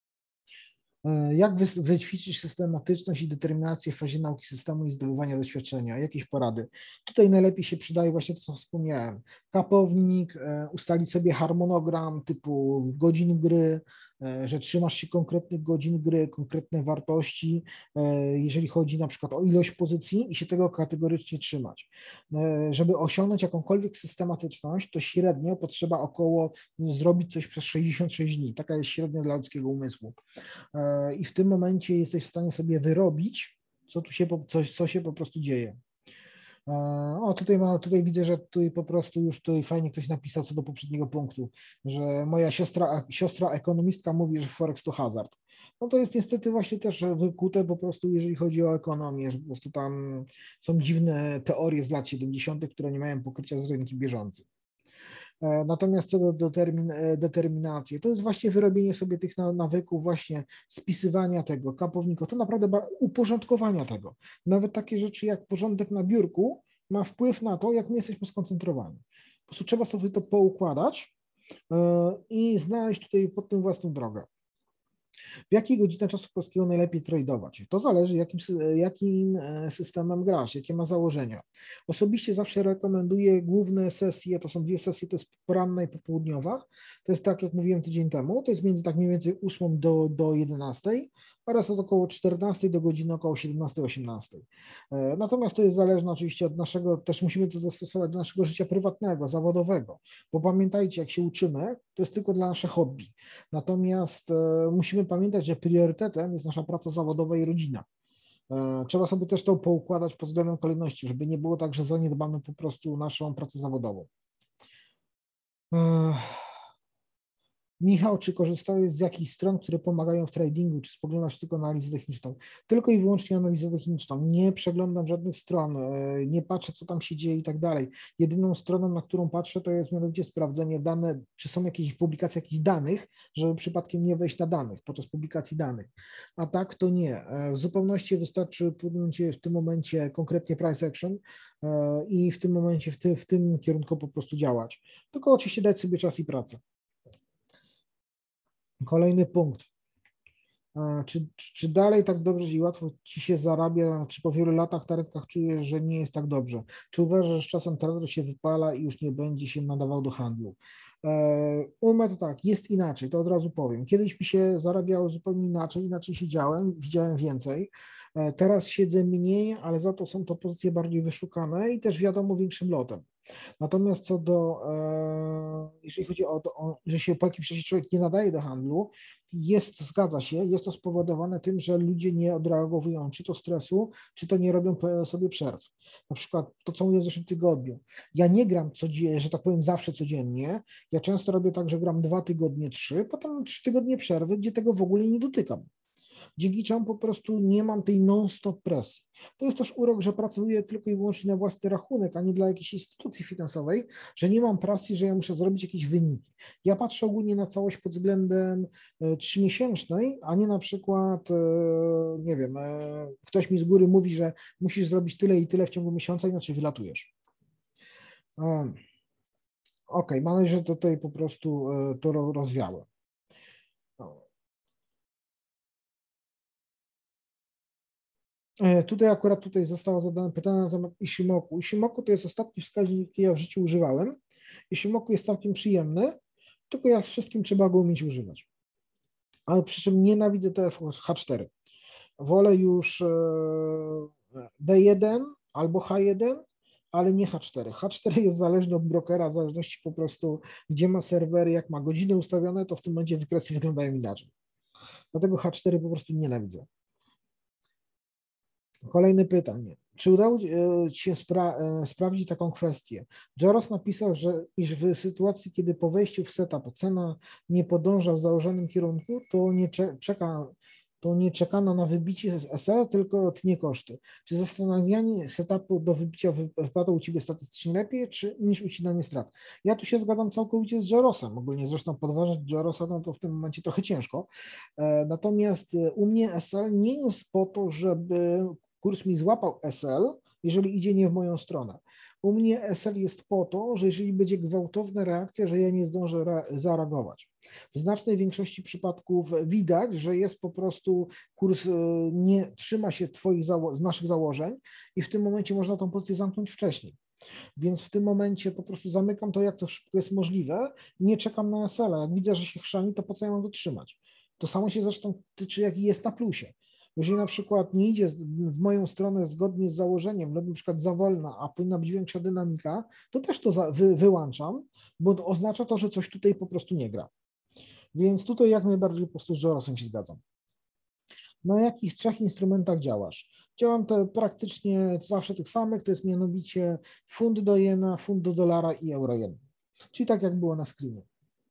Jak wyćwiczyć systematyczność i determinację w fazie nauki systemu i zdobywania doświadczenia? Jakieś porady? Tutaj najlepiej się przydaje właśnie to, co wspomniałem. Kapownik, ustalić sobie harmonogram typu godzin gry, że trzymasz się konkretnych godzin gry, konkretne wartości, jeżeli chodzi na przykład o ilość pozycji i się tego kategorycznie trzymać. Żeby osiągnąć jakąkolwiek systematyczność, to średnio potrzeba około zrobić coś przez 66 dni. Taka jest średnia dla ludzkiego umysłu. I w tym momencie jesteś w stanie sobie wyrobić, co się po prostu dzieje. O, tutaj widzę, że tutaj po prostu już tutaj fajnie ktoś napisał co do poprzedniego punktu, że moja siostra ekonomistka mówi, że Forex to hazard. No to jest niestety właśnie też wykute po prostu, jeżeli chodzi o ekonomię, że po prostu tam są dziwne teorie z lat 70., które nie mają pokrycia z rynkiem bieżącym. Natomiast co do determinacji, to jest właśnie wyrobienie sobie tych nawyków, właśnie spisywania tego, kapownika, to naprawdę uporządkowania tego. Nawet takie rzeczy jak porządek na biurku ma wpływ na to, jak my jesteśmy skoncentrowani. Po prostu trzeba sobie to poukładać i znaleźć tutaj pod tym własną drogę. W jakiej godzinie czasu polskiego najlepiej tradować? To zależy, jakim systemem grasz, jakie ma założenia. Osobiście zawsze rekomenduję główne sesje, to są dwie sesje, to jest poranna i popołudniowa. To jest tak, jak mówiłem tydzień temu, to jest między tak mniej więcej 8 do 11 oraz od około 14 do godziny około 17-18. Natomiast to jest zależne oczywiście od naszego, też musimy to dostosować do naszego życia prywatnego, zawodowego, bo pamiętajcie, jak się uczymy, to jest tylko dla naszych hobby. Natomiast musimy pamiętać, że priorytetem jest nasza praca zawodowa i rodzina. Trzeba sobie też to poukładać pod względem kolejności, żeby nie było tak, że zaniedbamy po prostu naszą pracę zawodową. Michał, czy korzystałeś z jakichś stron, które pomagają w tradingu, czy spoglądasz tylko na analizę techniczną? Tylko i wyłącznie analizę techniczną. Nie przeglądam żadnych stron, nie patrzę, co tam się dzieje i tak dalej. Jedyną stroną, na którą patrzę, to jest mianowicie sprawdzenie dane, czy są jakieś publikacje jakichś danych, żeby przypadkiem nie wejść na danych podczas publikacji danych. A tak to nie. W zupełności wystarczy w tym momencie konkretnie price action i w tym momencie w tym kierunku po prostu działać. Tylko oczywiście dać sobie czas i pracę. Kolejny punkt. Czy dalej tak dobrze i łatwo ci się zarabia, czy po wielu latach na rynkach czujesz, że nie jest tak dobrze? Czy uważasz, że z czasem trader się wypala i już nie będzie się nadawał do handlu? U mnie to tak, jest inaczej, to od razu powiem. Kiedyś mi się zarabiało zupełnie inaczej siedziałem, widziałem więcej. Teraz siedzę mniej, ale za to są to pozycje bardziej wyszukane i też wiadomo większym lotem. Natomiast co do, jeżeli chodzi o to, że się po jakimś czasie człowiek nie nadaje do handlu, zgadza się, jest to spowodowane tym, że ludzie nie odreagowują czy to stresu, czy to nie robią sobie przerw. Na przykład to, co mówię w zeszłym tygodniu. Ja nie gram codziennie, że tak powiem zawsze codziennie. Ja często robię tak, że gram 2 tygodnie, 3, potem 3 tygodnie przerwy, gdzie tego w ogóle nie dotykam. Dzięki czemu po prostu nie mam tej non-stop presji. To jest też urok, że pracuję tylko i wyłącznie na własny rachunek, a nie dla jakiejś instytucji finansowej, że nie mam presji, że ja muszę zrobić jakieś wyniki. Ja patrzę ogólnie na całość pod względem 3-miesięcznej, a nie na przykład, nie wiem, ktoś mi z góry mówi, że musisz zrobić tyle i tyle w ciągu miesiąca, inaczej wylatujesz. Okej, mam nadzieję, że tutaj po prostu to rozwiałem. Tutaj akurat zostało zadane pytanie na temat Ishimoku. Ishimoku to jest ostatni wskaźnik, jaki ja w życiu używałem. Ishimoku jest całkiem przyjemny, tylko jak wszystkim trzeba go umieć używać. Ale przy czym nienawidzę TF H4. Wolę już B1 albo H1, ale nie H4. H4 jest zależny od brokera, w zależności po prostu, gdzie ma serwery, jak ma godziny ustawione, to w tym momencie wykresy wyglądają inaczej. Dlatego H4 po prostu nienawidzę. Kolejne pytanie. Czy udało Ci się sprawdzić taką kwestię? Joros napisał, że iż w sytuacji, kiedy po wejściu w setup cena nie podąża w założonym kierunku, to nie czekano na wybicie z SL, tylko tnie koszty. Czy zastanawianie setupu do wybicia wypadło u Ciebie statystycznie lepiej, czy niż ucinanie strat? Ja tu się zgadzam całkowicie z Jorosem. Ogólnie zresztą podważać Jorosa, no to w tym momencie trochę ciężko. Natomiast u mnie SL nie jest po to, żeby kurs mi złapał SL, jeżeli idzie nie w moją stronę. U mnie SL jest po to, że jeżeli będzie gwałtowna reakcja, że ja nie zdążę zareagować. W znacznej większości przypadków widać, że jest po prostu kurs nie trzyma się naszych założeń i w tym momencie można tą pozycję zamknąć wcześniej. Więc w tym momencie po prostu zamykam to, jak to szybko jest możliwe, nie czekam na SL. Jak widzę, że się chrzani, to po co ja mam dotrzymać? To samo się zresztą tyczy, jak jest na plusie. Jeżeli na przykład nie idzie w moją stronę zgodnie z założeniem, lub na przykład za wolna, a powinna być większa dynamika, to też to wyłączam, bo oznacza to, że coś tutaj po prostu nie gra. Więc tutaj jak najbardziej po prostu z Jorosem się zgadzam. Na jakich 3 instrumentach działasz? Działam to praktycznie zawsze tych samych, to jest mianowicie funt do jena, funt do dolara i euro jen. Czyli tak jak było na screenie.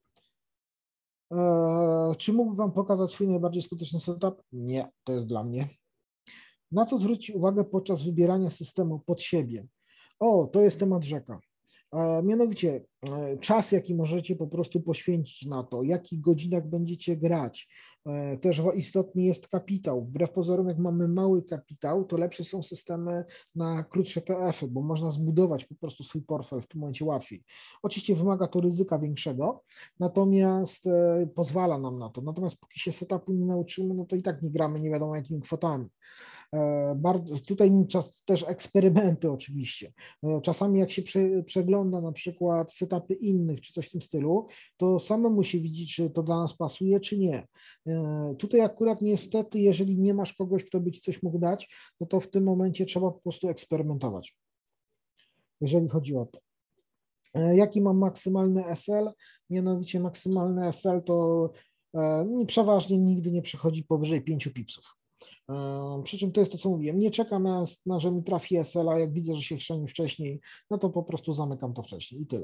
Czy mógłbym Wam pokazać swój najbardziej skuteczny setup? Nie, to jest dla mnie. Na co zwrócić uwagę podczas wybierania systemu pod siebie? O, to jest temat rzeka. Mianowicie czas, jaki możecie po prostu poświęcić na to, jakich godzinach będziecie grać. Też istotny jest kapitał. Wbrew pozorom, jak mamy mały kapitał, to lepsze są systemy na krótsze TF-y, bo można zbudować po prostu swój portfel w tym momencie łatwiej. Oczywiście wymaga to ryzyka większego, natomiast pozwala nam na to. Natomiast póki się setupu nie nauczymy, no to i tak nie gramy nie wiadomo jakimi kwotami. Bardzo, tutaj też eksperymenty oczywiście. Czasami jak się przegląda na przykład setupy innych czy coś w tym stylu, to samemu się widzi, czy to dla nas pasuje, czy nie. Tutaj akurat niestety, jeżeli nie masz kogoś, kto by ci coś mógł dać, no to w tym momencie trzeba po prostu eksperymentować, jeżeli chodzi o to. Jaki mam maksymalny SL? Mianowicie maksymalny SL to przeważnie nigdy nie przechodzi powyżej 5 pipsów. Przy czym to jest to, co mówiłem. Nie czekam na że mi trafi SL, a jak widzę, że się chrzani wcześniej, no to po prostu zamykam to wcześniej i tyle.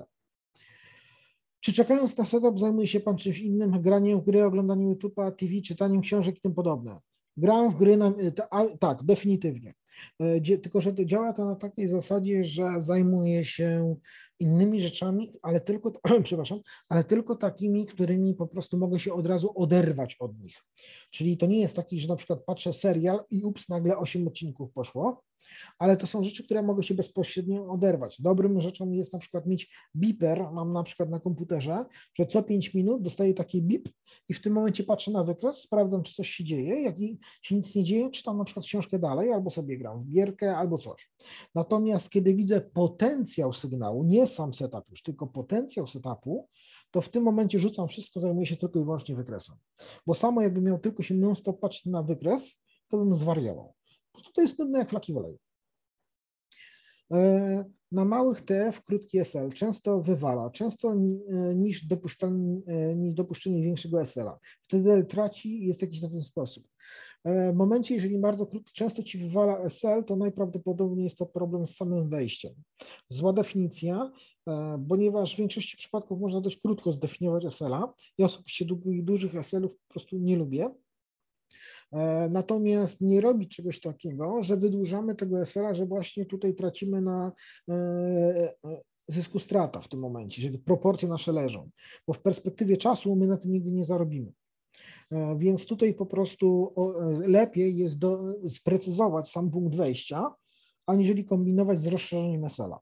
Czy czekając na setup zajmuje się Pan czymś innym? Graniem w gry, oglądaniem YouTube'a, TV, czytaniem książek i tym podobne? Grałem w gry, tak, definitywnie. Tylko że to działa to na takiej zasadzie, że zajmuję się innymi rzeczami, ale tylko, przepraszam, ale tylko takimi, którymi po prostu mogę się od razu oderwać od nich. Czyli to nie jest taki, że na przykład patrzę serial i ups, nagle 8 odcinków poszło, ale to są rzeczy, które mogę się bezpośrednio oderwać. Dobrym rzeczą jest na przykład mieć beeper, mam na przykład na komputerze, że co 5 minut dostaję taki bip i w tym momencie patrzę na wykres, sprawdzam, czy coś się dzieje, jak się nic nie dzieje, czytam na przykład książkę dalej, albo sobie gram w gierkę, albo coś. Natomiast kiedy widzę potencjał sygnału, nie sam setup już, tylko potencjał setupu, to w tym momencie rzucam wszystko, zajmuję się tylko i wyłącznie wykresem. Bo samo jakbym miał tylko się non-stop patrzeć na wykres, to bym zwariował. Po prostu to jest nudne jak flaki w oleju. Na małych TF krótki SL często wywala, często niż dopuszczenie większego SL-a. Wtedy L traci i jest jakiś na ten sposób. W momencie, jeżeli bardzo krótko, często ci wywala SL, to najprawdopodobniej jest to problem z samym wejściem. Zła definicja, ponieważ w większości przypadków można dość krótko zdefiniować SL-a. Ja osobiście dużych SL-ów po prostu nie lubię. Natomiast nie robić czegoś takiego, że wydłużamy tego SL-a, że właśnie tutaj tracimy na zysku strata w tym momencie, że proporcje nasze leżą, bo w perspektywie czasu my na tym nigdy nie zarobimy. Więc tutaj po prostu lepiej jest sprecyzować sam punkt wejścia, aniżeli kombinować z rozszerzeniem SL-a.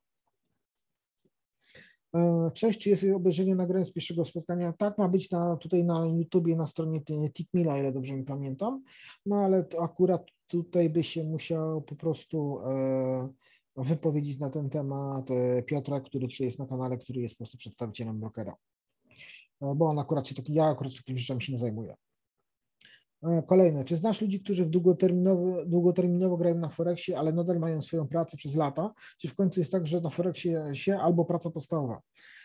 Cześć, czy jest obejrzenie nagrania z pierwszego spotkania? Tak, ma być tutaj na YouTubie, na stronie Tikmila, ile dobrze mi pamiętam, no ale akurat tutaj by się musiał po prostu wypowiedzieć na ten temat Piotra, który tutaj jest na kanale, który jest po prostu przedstawicielem brokera, bo on akurat ja akurat takimi rzeczami się nie zajmuję. Kolejne, czy znasz ludzi, którzy długoterminowo grają na Forexie, ale nadal mają swoją pracę przez lata? Czy w końcu jest tak, że na Forexie albo praca podstawowa?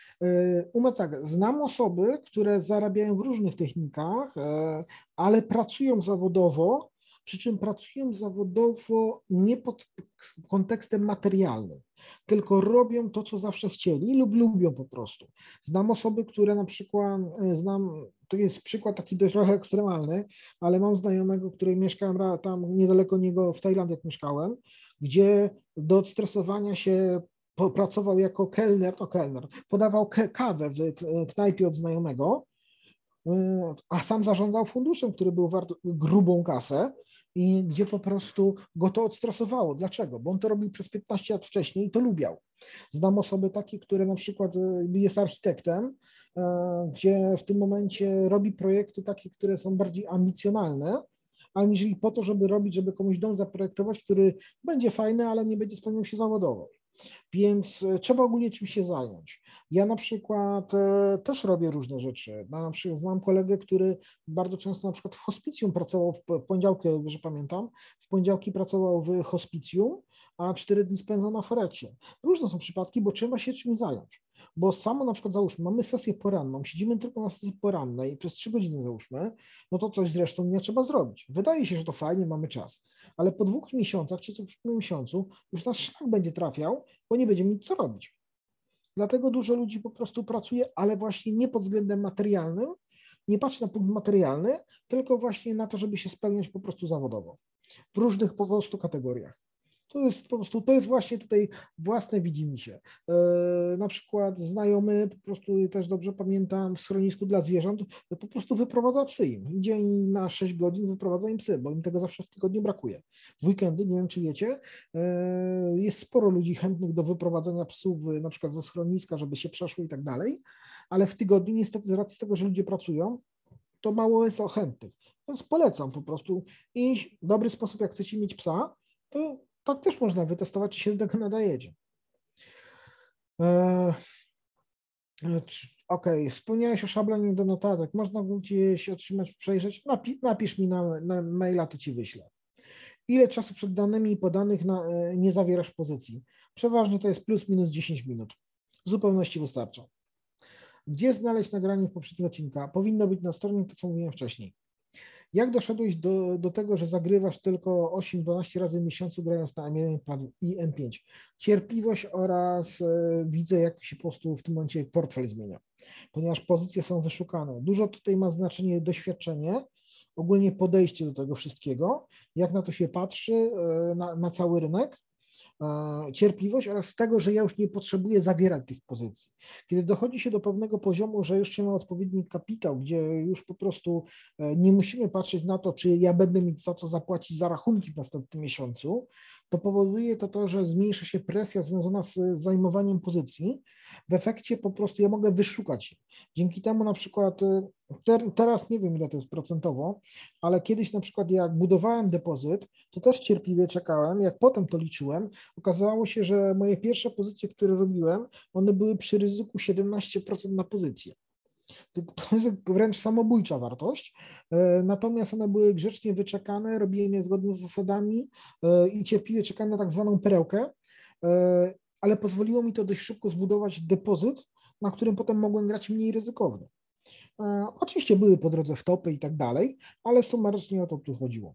Tak, znam osoby, które zarabiają w różnych technikach, ale pracują zawodowo, przy czym pracują zawodowo nie pod kontekstem materialnym, tylko robią to, co zawsze chcieli lub lubią po prostu. Znam osoby, które na przykład, to jest przykład taki dość trochę ekstremalny, ale mam znajomego, który mieszkałem tam niedaleko niego w Tajlandii, jak mieszkałem, gdzie do odstresowania się pracował jako kelner, podawał kawę w knajpie od znajomego, a sam zarządzał funduszem, który był wart grubą kasę i gdzie po prostu go to odstresowało. Dlaczego? Bo on to robił przez 15 lat wcześniej i to lubiał. Znam osoby takie, które na przykład jest architektem, gdzie w tym momencie robi projekty takie, które są bardziej ambicjonalne, aniżeli po to, żeby komuś dom zaprojektować, który będzie fajny, ale nie będzie spełniał się zawodowo. Więc trzeba ogólnie czymś się zająć. Ja na przykład też robię różne rzeczy. Na przykład znam kolegę, który bardzo często na przykład w hospicjum pracował, w poniedziałki, że pamiętam, w poniedziałki pracował w hospicjum, a 4 dni spędzał na Forexie. Różne są przypadki, bo trzeba się czymś zająć. Bo samo na przykład załóżmy, mamy sesję poranną, siedzimy tylko na sesji porannej przez 3 godziny załóżmy, no to coś zresztą nie trzeba zrobić. Wydaje się, że to fajnie, mamy czas, ale po 2 miesiącach czy co w miesiącu już nasz szlak będzie trafiał, bo nie będziemy nic co robić. Dlatego dużo ludzi po prostu pracuje, ale właśnie nie pod względem materialnym, nie patrzy na punkt materialny, tylko właśnie na to, żeby się spełniać po prostu zawodowo w różnych po prostu kategoriach. To jest po prostu, to jest właśnie tutaj własne widzimisię. Na przykład znajomy, po prostu też dobrze pamiętam, w schronisku dla zwierząt po prostu wyprowadza psy im. Idzie i na 6 godzin wyprowadza im psy, bo im tego zawsze w tygodniu brakuje. W weekendy, nie wiem czy wiecie, jest sporo ludzi chętnych do wyprowadzenia psów na przykład ze schroniska, żeby się przeszły i tak dalej, ale w tygodniu niestety z racji tego, że ludzie pracują, to mało jest chętnych. Więc polecam po prostu iść w dobry sposób, jak chcecie mieć psa, to tak też można wytestować, czy się do tego nadajecie. Wspomniałeś o szablonie do notatek. Można gdzieś otrzymać, przejrzeć? Napisz mi na maila, to ci wyślę. Ile czasu przed danymi podanych nie zawierasz pozycji? Przeważnie to jest plus minus 10 minut. W zupełności wystarcza. Gdzie znaleźć nagranie poprzedniego odcinka? Powinno być na stronie, to co mówiłem wcześniej. Jak doszedłeś do tego, że zagrywasz tylko 8-12 razy w miesiącu, grając na M1 i M5? Cierpliwość oraz widzę, jak się po prostu w tym momencie portfel zmienia, ponieważ pozycje są wyszukane. Dużo tutaj ma znaczenie doświadczenie, ogólnie podejście do tego wszystkiego, jak na to się patrzy, na cały rynek, cierpliwość oraz tego, że ja już nie potrzebuję zawierać tych pozycji. Kiedy dochodzi się do pewnego poziomu, że już się ma odpowiedni kapitał, gdzie już po prostu nie musimy patrzeć na to, czy ja będę mieć za co zapłacić za rachunki w następnym miesiącu, to powoduje to, że zmniejsza się presja związana z zajmowaniem pozycji. W efekcie po prostu ja mogę wyszukać. Dzięki temu na przykład teraz nie wiem, ile to jest procentowo, ale kiedyś na przykład jak budowałem depozyt, to też cierpliwie czekałem. Jak potem to liczyłem, okazało się, że moje pierwsze pozycje, które robiłem, one były przy ryzyku 17% na pozycję. To jest wręcz samobójcza wartość, natomiast one były grzecznie wyczekane, robiłem je zgodnie z zasadami i cierpliwie czekałem na tak zwaną perełkę ale pozwoliło mi to dość szybko zbudować depozyt, na którym potem mogłem grać mniej ryzykownie. Oczywiście były po drodze wtopy i tak dalej, ale sumarycznie o to tu chodziło.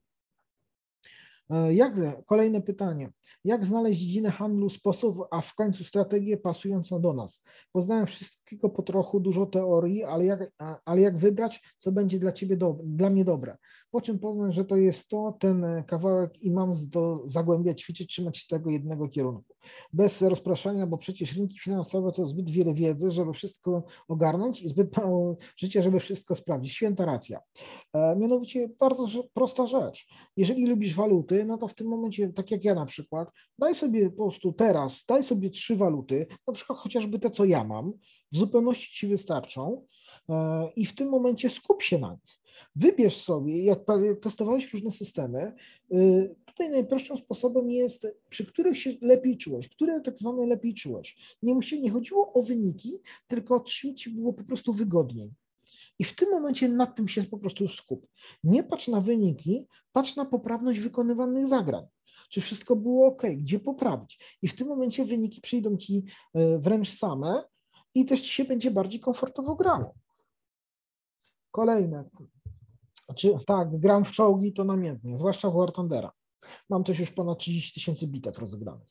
Kolejne pytanie. Jak znaleźć dziedzinę handlu, sposób, a w końcu strategię pasującą do nas? Poznałem wszystkiego po trochu, dużo teorii, ale jak wybrać, co będzie dla mnie dobre? Po czym poznać, że to jest ten kawałek i mam do zagłębia ćwiczyć, trzymać się tego jednego kierunku. Bez rozpraszania, bo przecież rynki finansowe to zbyt wiele wiedzy, żeby wszystko ogarnąć i zbyt mało życia, żeby wszystko sprawdzić. Święta racja. Mianowicie bardzo prosta rzecz. Jeżeli lubisz waluty, no to w tym momencie, tak jak ja na przykład, daj sobie po prostu teraz, daj sobie 3 waluty, na przykład chociażby te, co ja mam, w zupełności ci wystarczą i w tym momencie skup się na nich. Wybierz sobie, jak testowałeś różne systemy, tutaj najprostszym sposobem jest, przy których się lepiej czułeś, które tak zwane lepiej czułeś. Nie chodziło o wyniki, tylko czym ci było po prostu wygodniej. I w tym momencie nad tym się po prostu skup. Nie patrz na wyniki, patrz na poprawność wykonywanych zagrań. Czy wszystko było ok, gdzie poprawić. I w tym momencie wyniki przyjdą ci wręcz same i też ci się będzie bardziej komfortowo grało. Kolejne. Tak, gram w czołgi to namiętnie, zwłaszcza w War Thundera. Mam też już ponad 30 000 bitew rozegranych.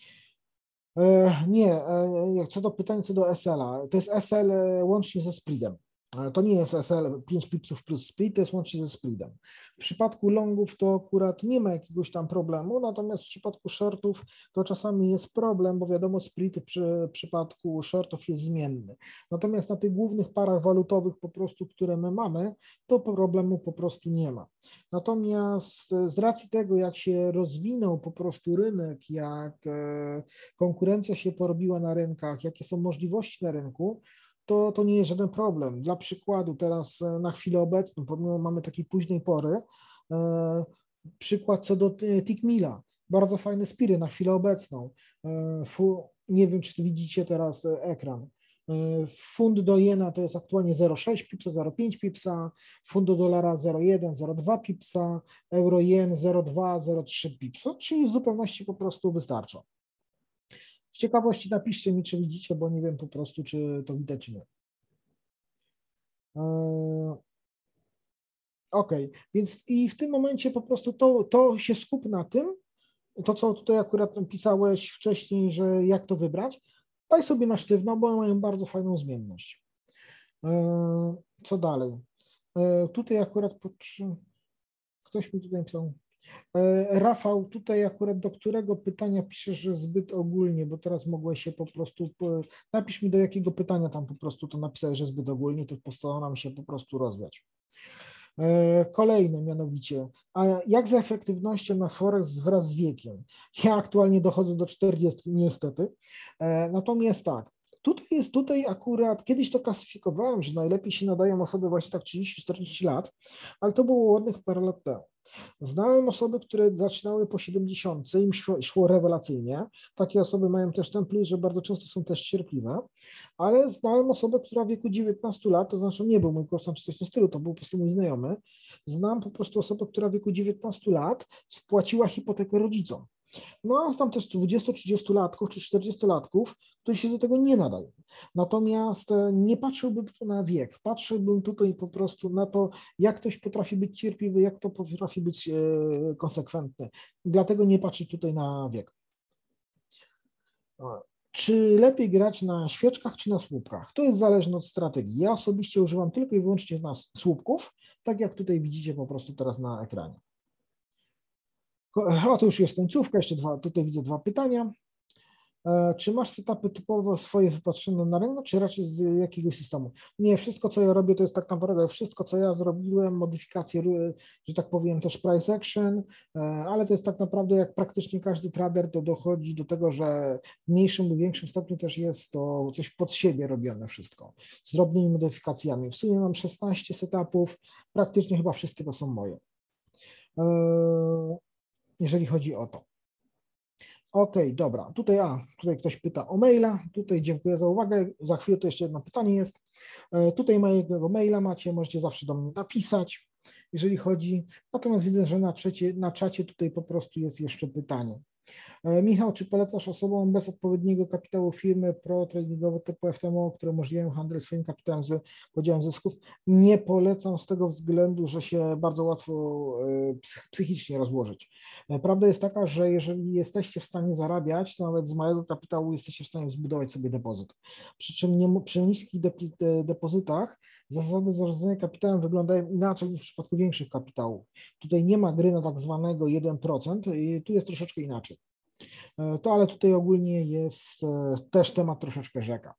Nie, co do pytań co do SL-a, to jest SL łącznie ze spreadem. To nie jest SL 5 pipsów plus split, to jest łącznie ze spreadem. W przypadku longów to akurat nie ma jakiegoś tam problemu, natomiast w przypadku shortów to czasami jest problem, bo wiadomo, split w przypadku shortów jest zmienny. Natomiast na tych głównych parach walutowych po prostu, które my mamy, to problemu po prostu nie ma. Natomiast z racji tego, jak się rozwinął po prostu rynek, jak konkurencja się porobiła na rynkach, jakie są możliwości na rynku, to nie jest żaden problem. Dla przykładu teraz na chwilę obecną, pomimo mamy takiej późnej pory, przykład co do Tickmilla, bardzo fajne spiry na chwilę obecną. Nie wiem, czy widzicie teraz ekran. Fund do jena to jest aktualnie 0,6 pipsa, 0,5 pipsa, fund do dolara 0,1, 0,2 pipsa, euro jen 0,2, 0,3 pipsa, czyli w zupełności po prostu wystarcza. Z ciekawości napiszcie mi, czy widzicie, bo nie wiem po prostu, czy to widać, czy nie. OK, więc i w tym momencie po prostu to się skup na tym, to co tutaj akurat pisałeś wcześniej, że jak to wybrać, daj sobie na sztywno, bo mają bardzo fajną zmienność. Co dalej? Tutaj akurat ktoś mi tutaj pisał. Rafał, tutaj akurat do którego pytania piszesz, że zbyt ogólnie, bo teraz mogłeś się po prostu, napisz mi do jakiego pytania tam po prostu to napisałeś, że zbyt ogólnie, to postaram się po prostu rozwiać. Kolejne mianowicie, a jak z efektywnością na Forex wraz z wiekiem? Ja aktualnie dochodzę do 40 niestety, natomiast tak, tutaj akurat, kiedyś to klasyfikowałem, że najlepiej się nadają osoby właśnie tak 30-40 lat, ale to było ładnych parę lat temu. Znałem osoby, które zaczynały po 70, im szło rewelacyjnie. Takie osoby mają też ten plus, że bardzo często są też cierpliwe, ale znałem osobę, która w wieku 19 lat, to znaczy nie był mój kursant czy coś w tym stylu, to był po prostu mój znajomy. Znam po prostu osobę, która w wieku 19 lat spłaciła hipotekę rodzicom. No a znam też 20-30-latków czy 40-latków, którzy się do tego nie nadają. Natomiast nie patrzyłbym tu na wiek, patrzyłbym tutaj po prostu na to, jak ktoś potrafi być cierpliwy, jak to potrafi być konsekwentny. Dlatego nie patrzę tutaj na wiek. Czy lepiej grać na świeczkach czy na słupkach? To jest zależne od strategii. Ja osobiście używam tylko i wyłącznie słupków, tak jak tutaj widzicie po prostu teraz na ekranie. O, to już jest końcówka, jeszcze tutaj widzę 2 pytania. Czy masz setupy typowo swoje wypatrzone na rynku, czy raczej z jakiegoś systemu? Nie, wszystko co ja robię to jest tak naprawdę wszystko co ja zrobiłem, modyfikacje, że tak powiem też price action, ale to jest tak naprawdę jak praktycznie każdy trader to dochodzi do tego, że w mniejszym lub większym stopniu też jest to coś pod siebie robione wszystko, z drobnymi modyfikacjami. W sumie mam 16 setupów, praktycznie chyba wszystkie to są moje. Jeżeli chodzi o to. OK, dobra. Tutaj ktoś pyta o maila. Tutaj dziękuję za uwagę. Za chwilę to jeszcze jedno pytanie jest. Tutaj mojego maila macie, możecie zawsze do mnie napisać, jeżeli chodzi. Natomiast widzę, że na czacie tutaj po prostu jest jeszcze pytanie. Michał, czy polecasz osobom bez odpowiedniego kapitału firmy pro-tradingowe typu FTMO, które umożliwiają handel swoim kapitałem z podziałem zysków? Nie polecam z tego względu, że się bardzo łatwo psychicznie rozłożyć. Prawda jest taka, że jeżeli jesteście w stanie zarabiać, to nawet z małego kapitału jesteście w stanie zbudować sobie depozyt. Przy czym przy niskich depozytach zasady zarządzania kapitałem wyglądają inaczej niż w przypadku większych kapitałów. Tutaj nie ma gry na tak zwanego 1%, i tu jest troszeczkę inaczej. Ale tutaj ogólnie jest też temat troszeczkę rzeka.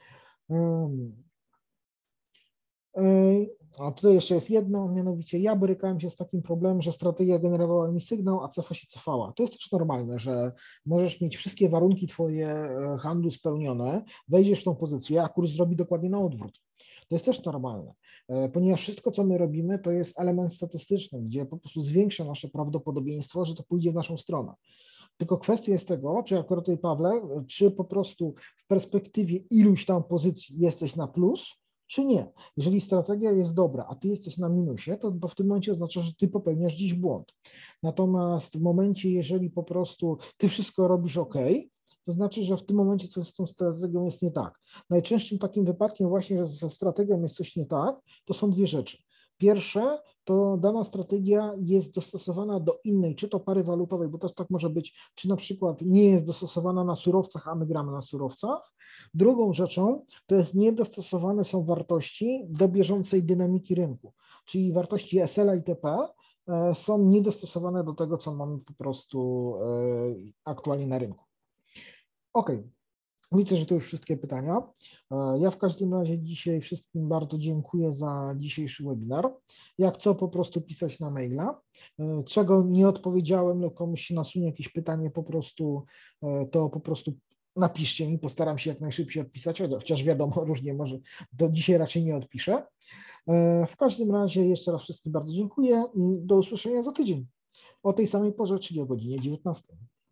A tutaj jeszcze jest jedno, mianowicie ja borykałem się z takim problemem, że strategia generowała mi sygnał, a cefa się cofała. To jest też normalne, że możesz mieć wszystkie warunki twoje handlu spełnione, wejdziesz w tą pozycję, a kurs zrobi dokładnie na odwrót. To jest też normalne, ponieważ wszystko, co my robimy, to jest element statystyczny, gdzie po prostu zwiększa nasze prawdopodobieństwo, że to pójdzie w naszą stronę. Tylko kwestia jest tego, czy akurat tutaj, Pawle, czy po prostu w perspektywie iluś tam pozycji jesteś na plus, czy nie. Jeżeli strategia jest dobra, a ty jesteś na minusie, to w tym momencie oznacza, że ty popełniasz dziś błąd. Natomiast w momencie, jeżeli po prostu ty wszystko robisz ok, to znaczy, że w tym momencie coś z tą strategią jest nie tak. Najczęstszym takim wypadkiem właśnie, że ze strategią jest coś nie tak, to są dwie rzeczy. Pierwsze, to dana strategia jest dostosowana do innej, czy to pary walutowej, bo też tak może być, czy na przykład nie jest dostosowana na surowcach, a my gramy na surowcach. Drugą rzeczą to jest niedostosowane są wartości do bieżącej dynamiki rynku, czyli wartości SL i TP są niedostosowane do tego, co mamy po prostu aktualnie na rynku. OK. Widzę, że to już wszystkie pytania. Ja w każdym razie dzisiaj wszystkim bardzo dziękuję za dzisiejszy webinar. Jak co, po prostu pisać na maila. Czego nie odpowiedziałem lub komuś się nasunie jakieś pytanie, to po prostu napiszcie mi, postaram się jak najszybciej odpisać, chociaż wiadomo, różnie może, to dzisiaj raczej nie odpiszę. W każdym razie jeszcze raz wszystkim bardzo dziękuję i do usłyszenia za tydzień o tej samej porze, czyli o godzinie 19.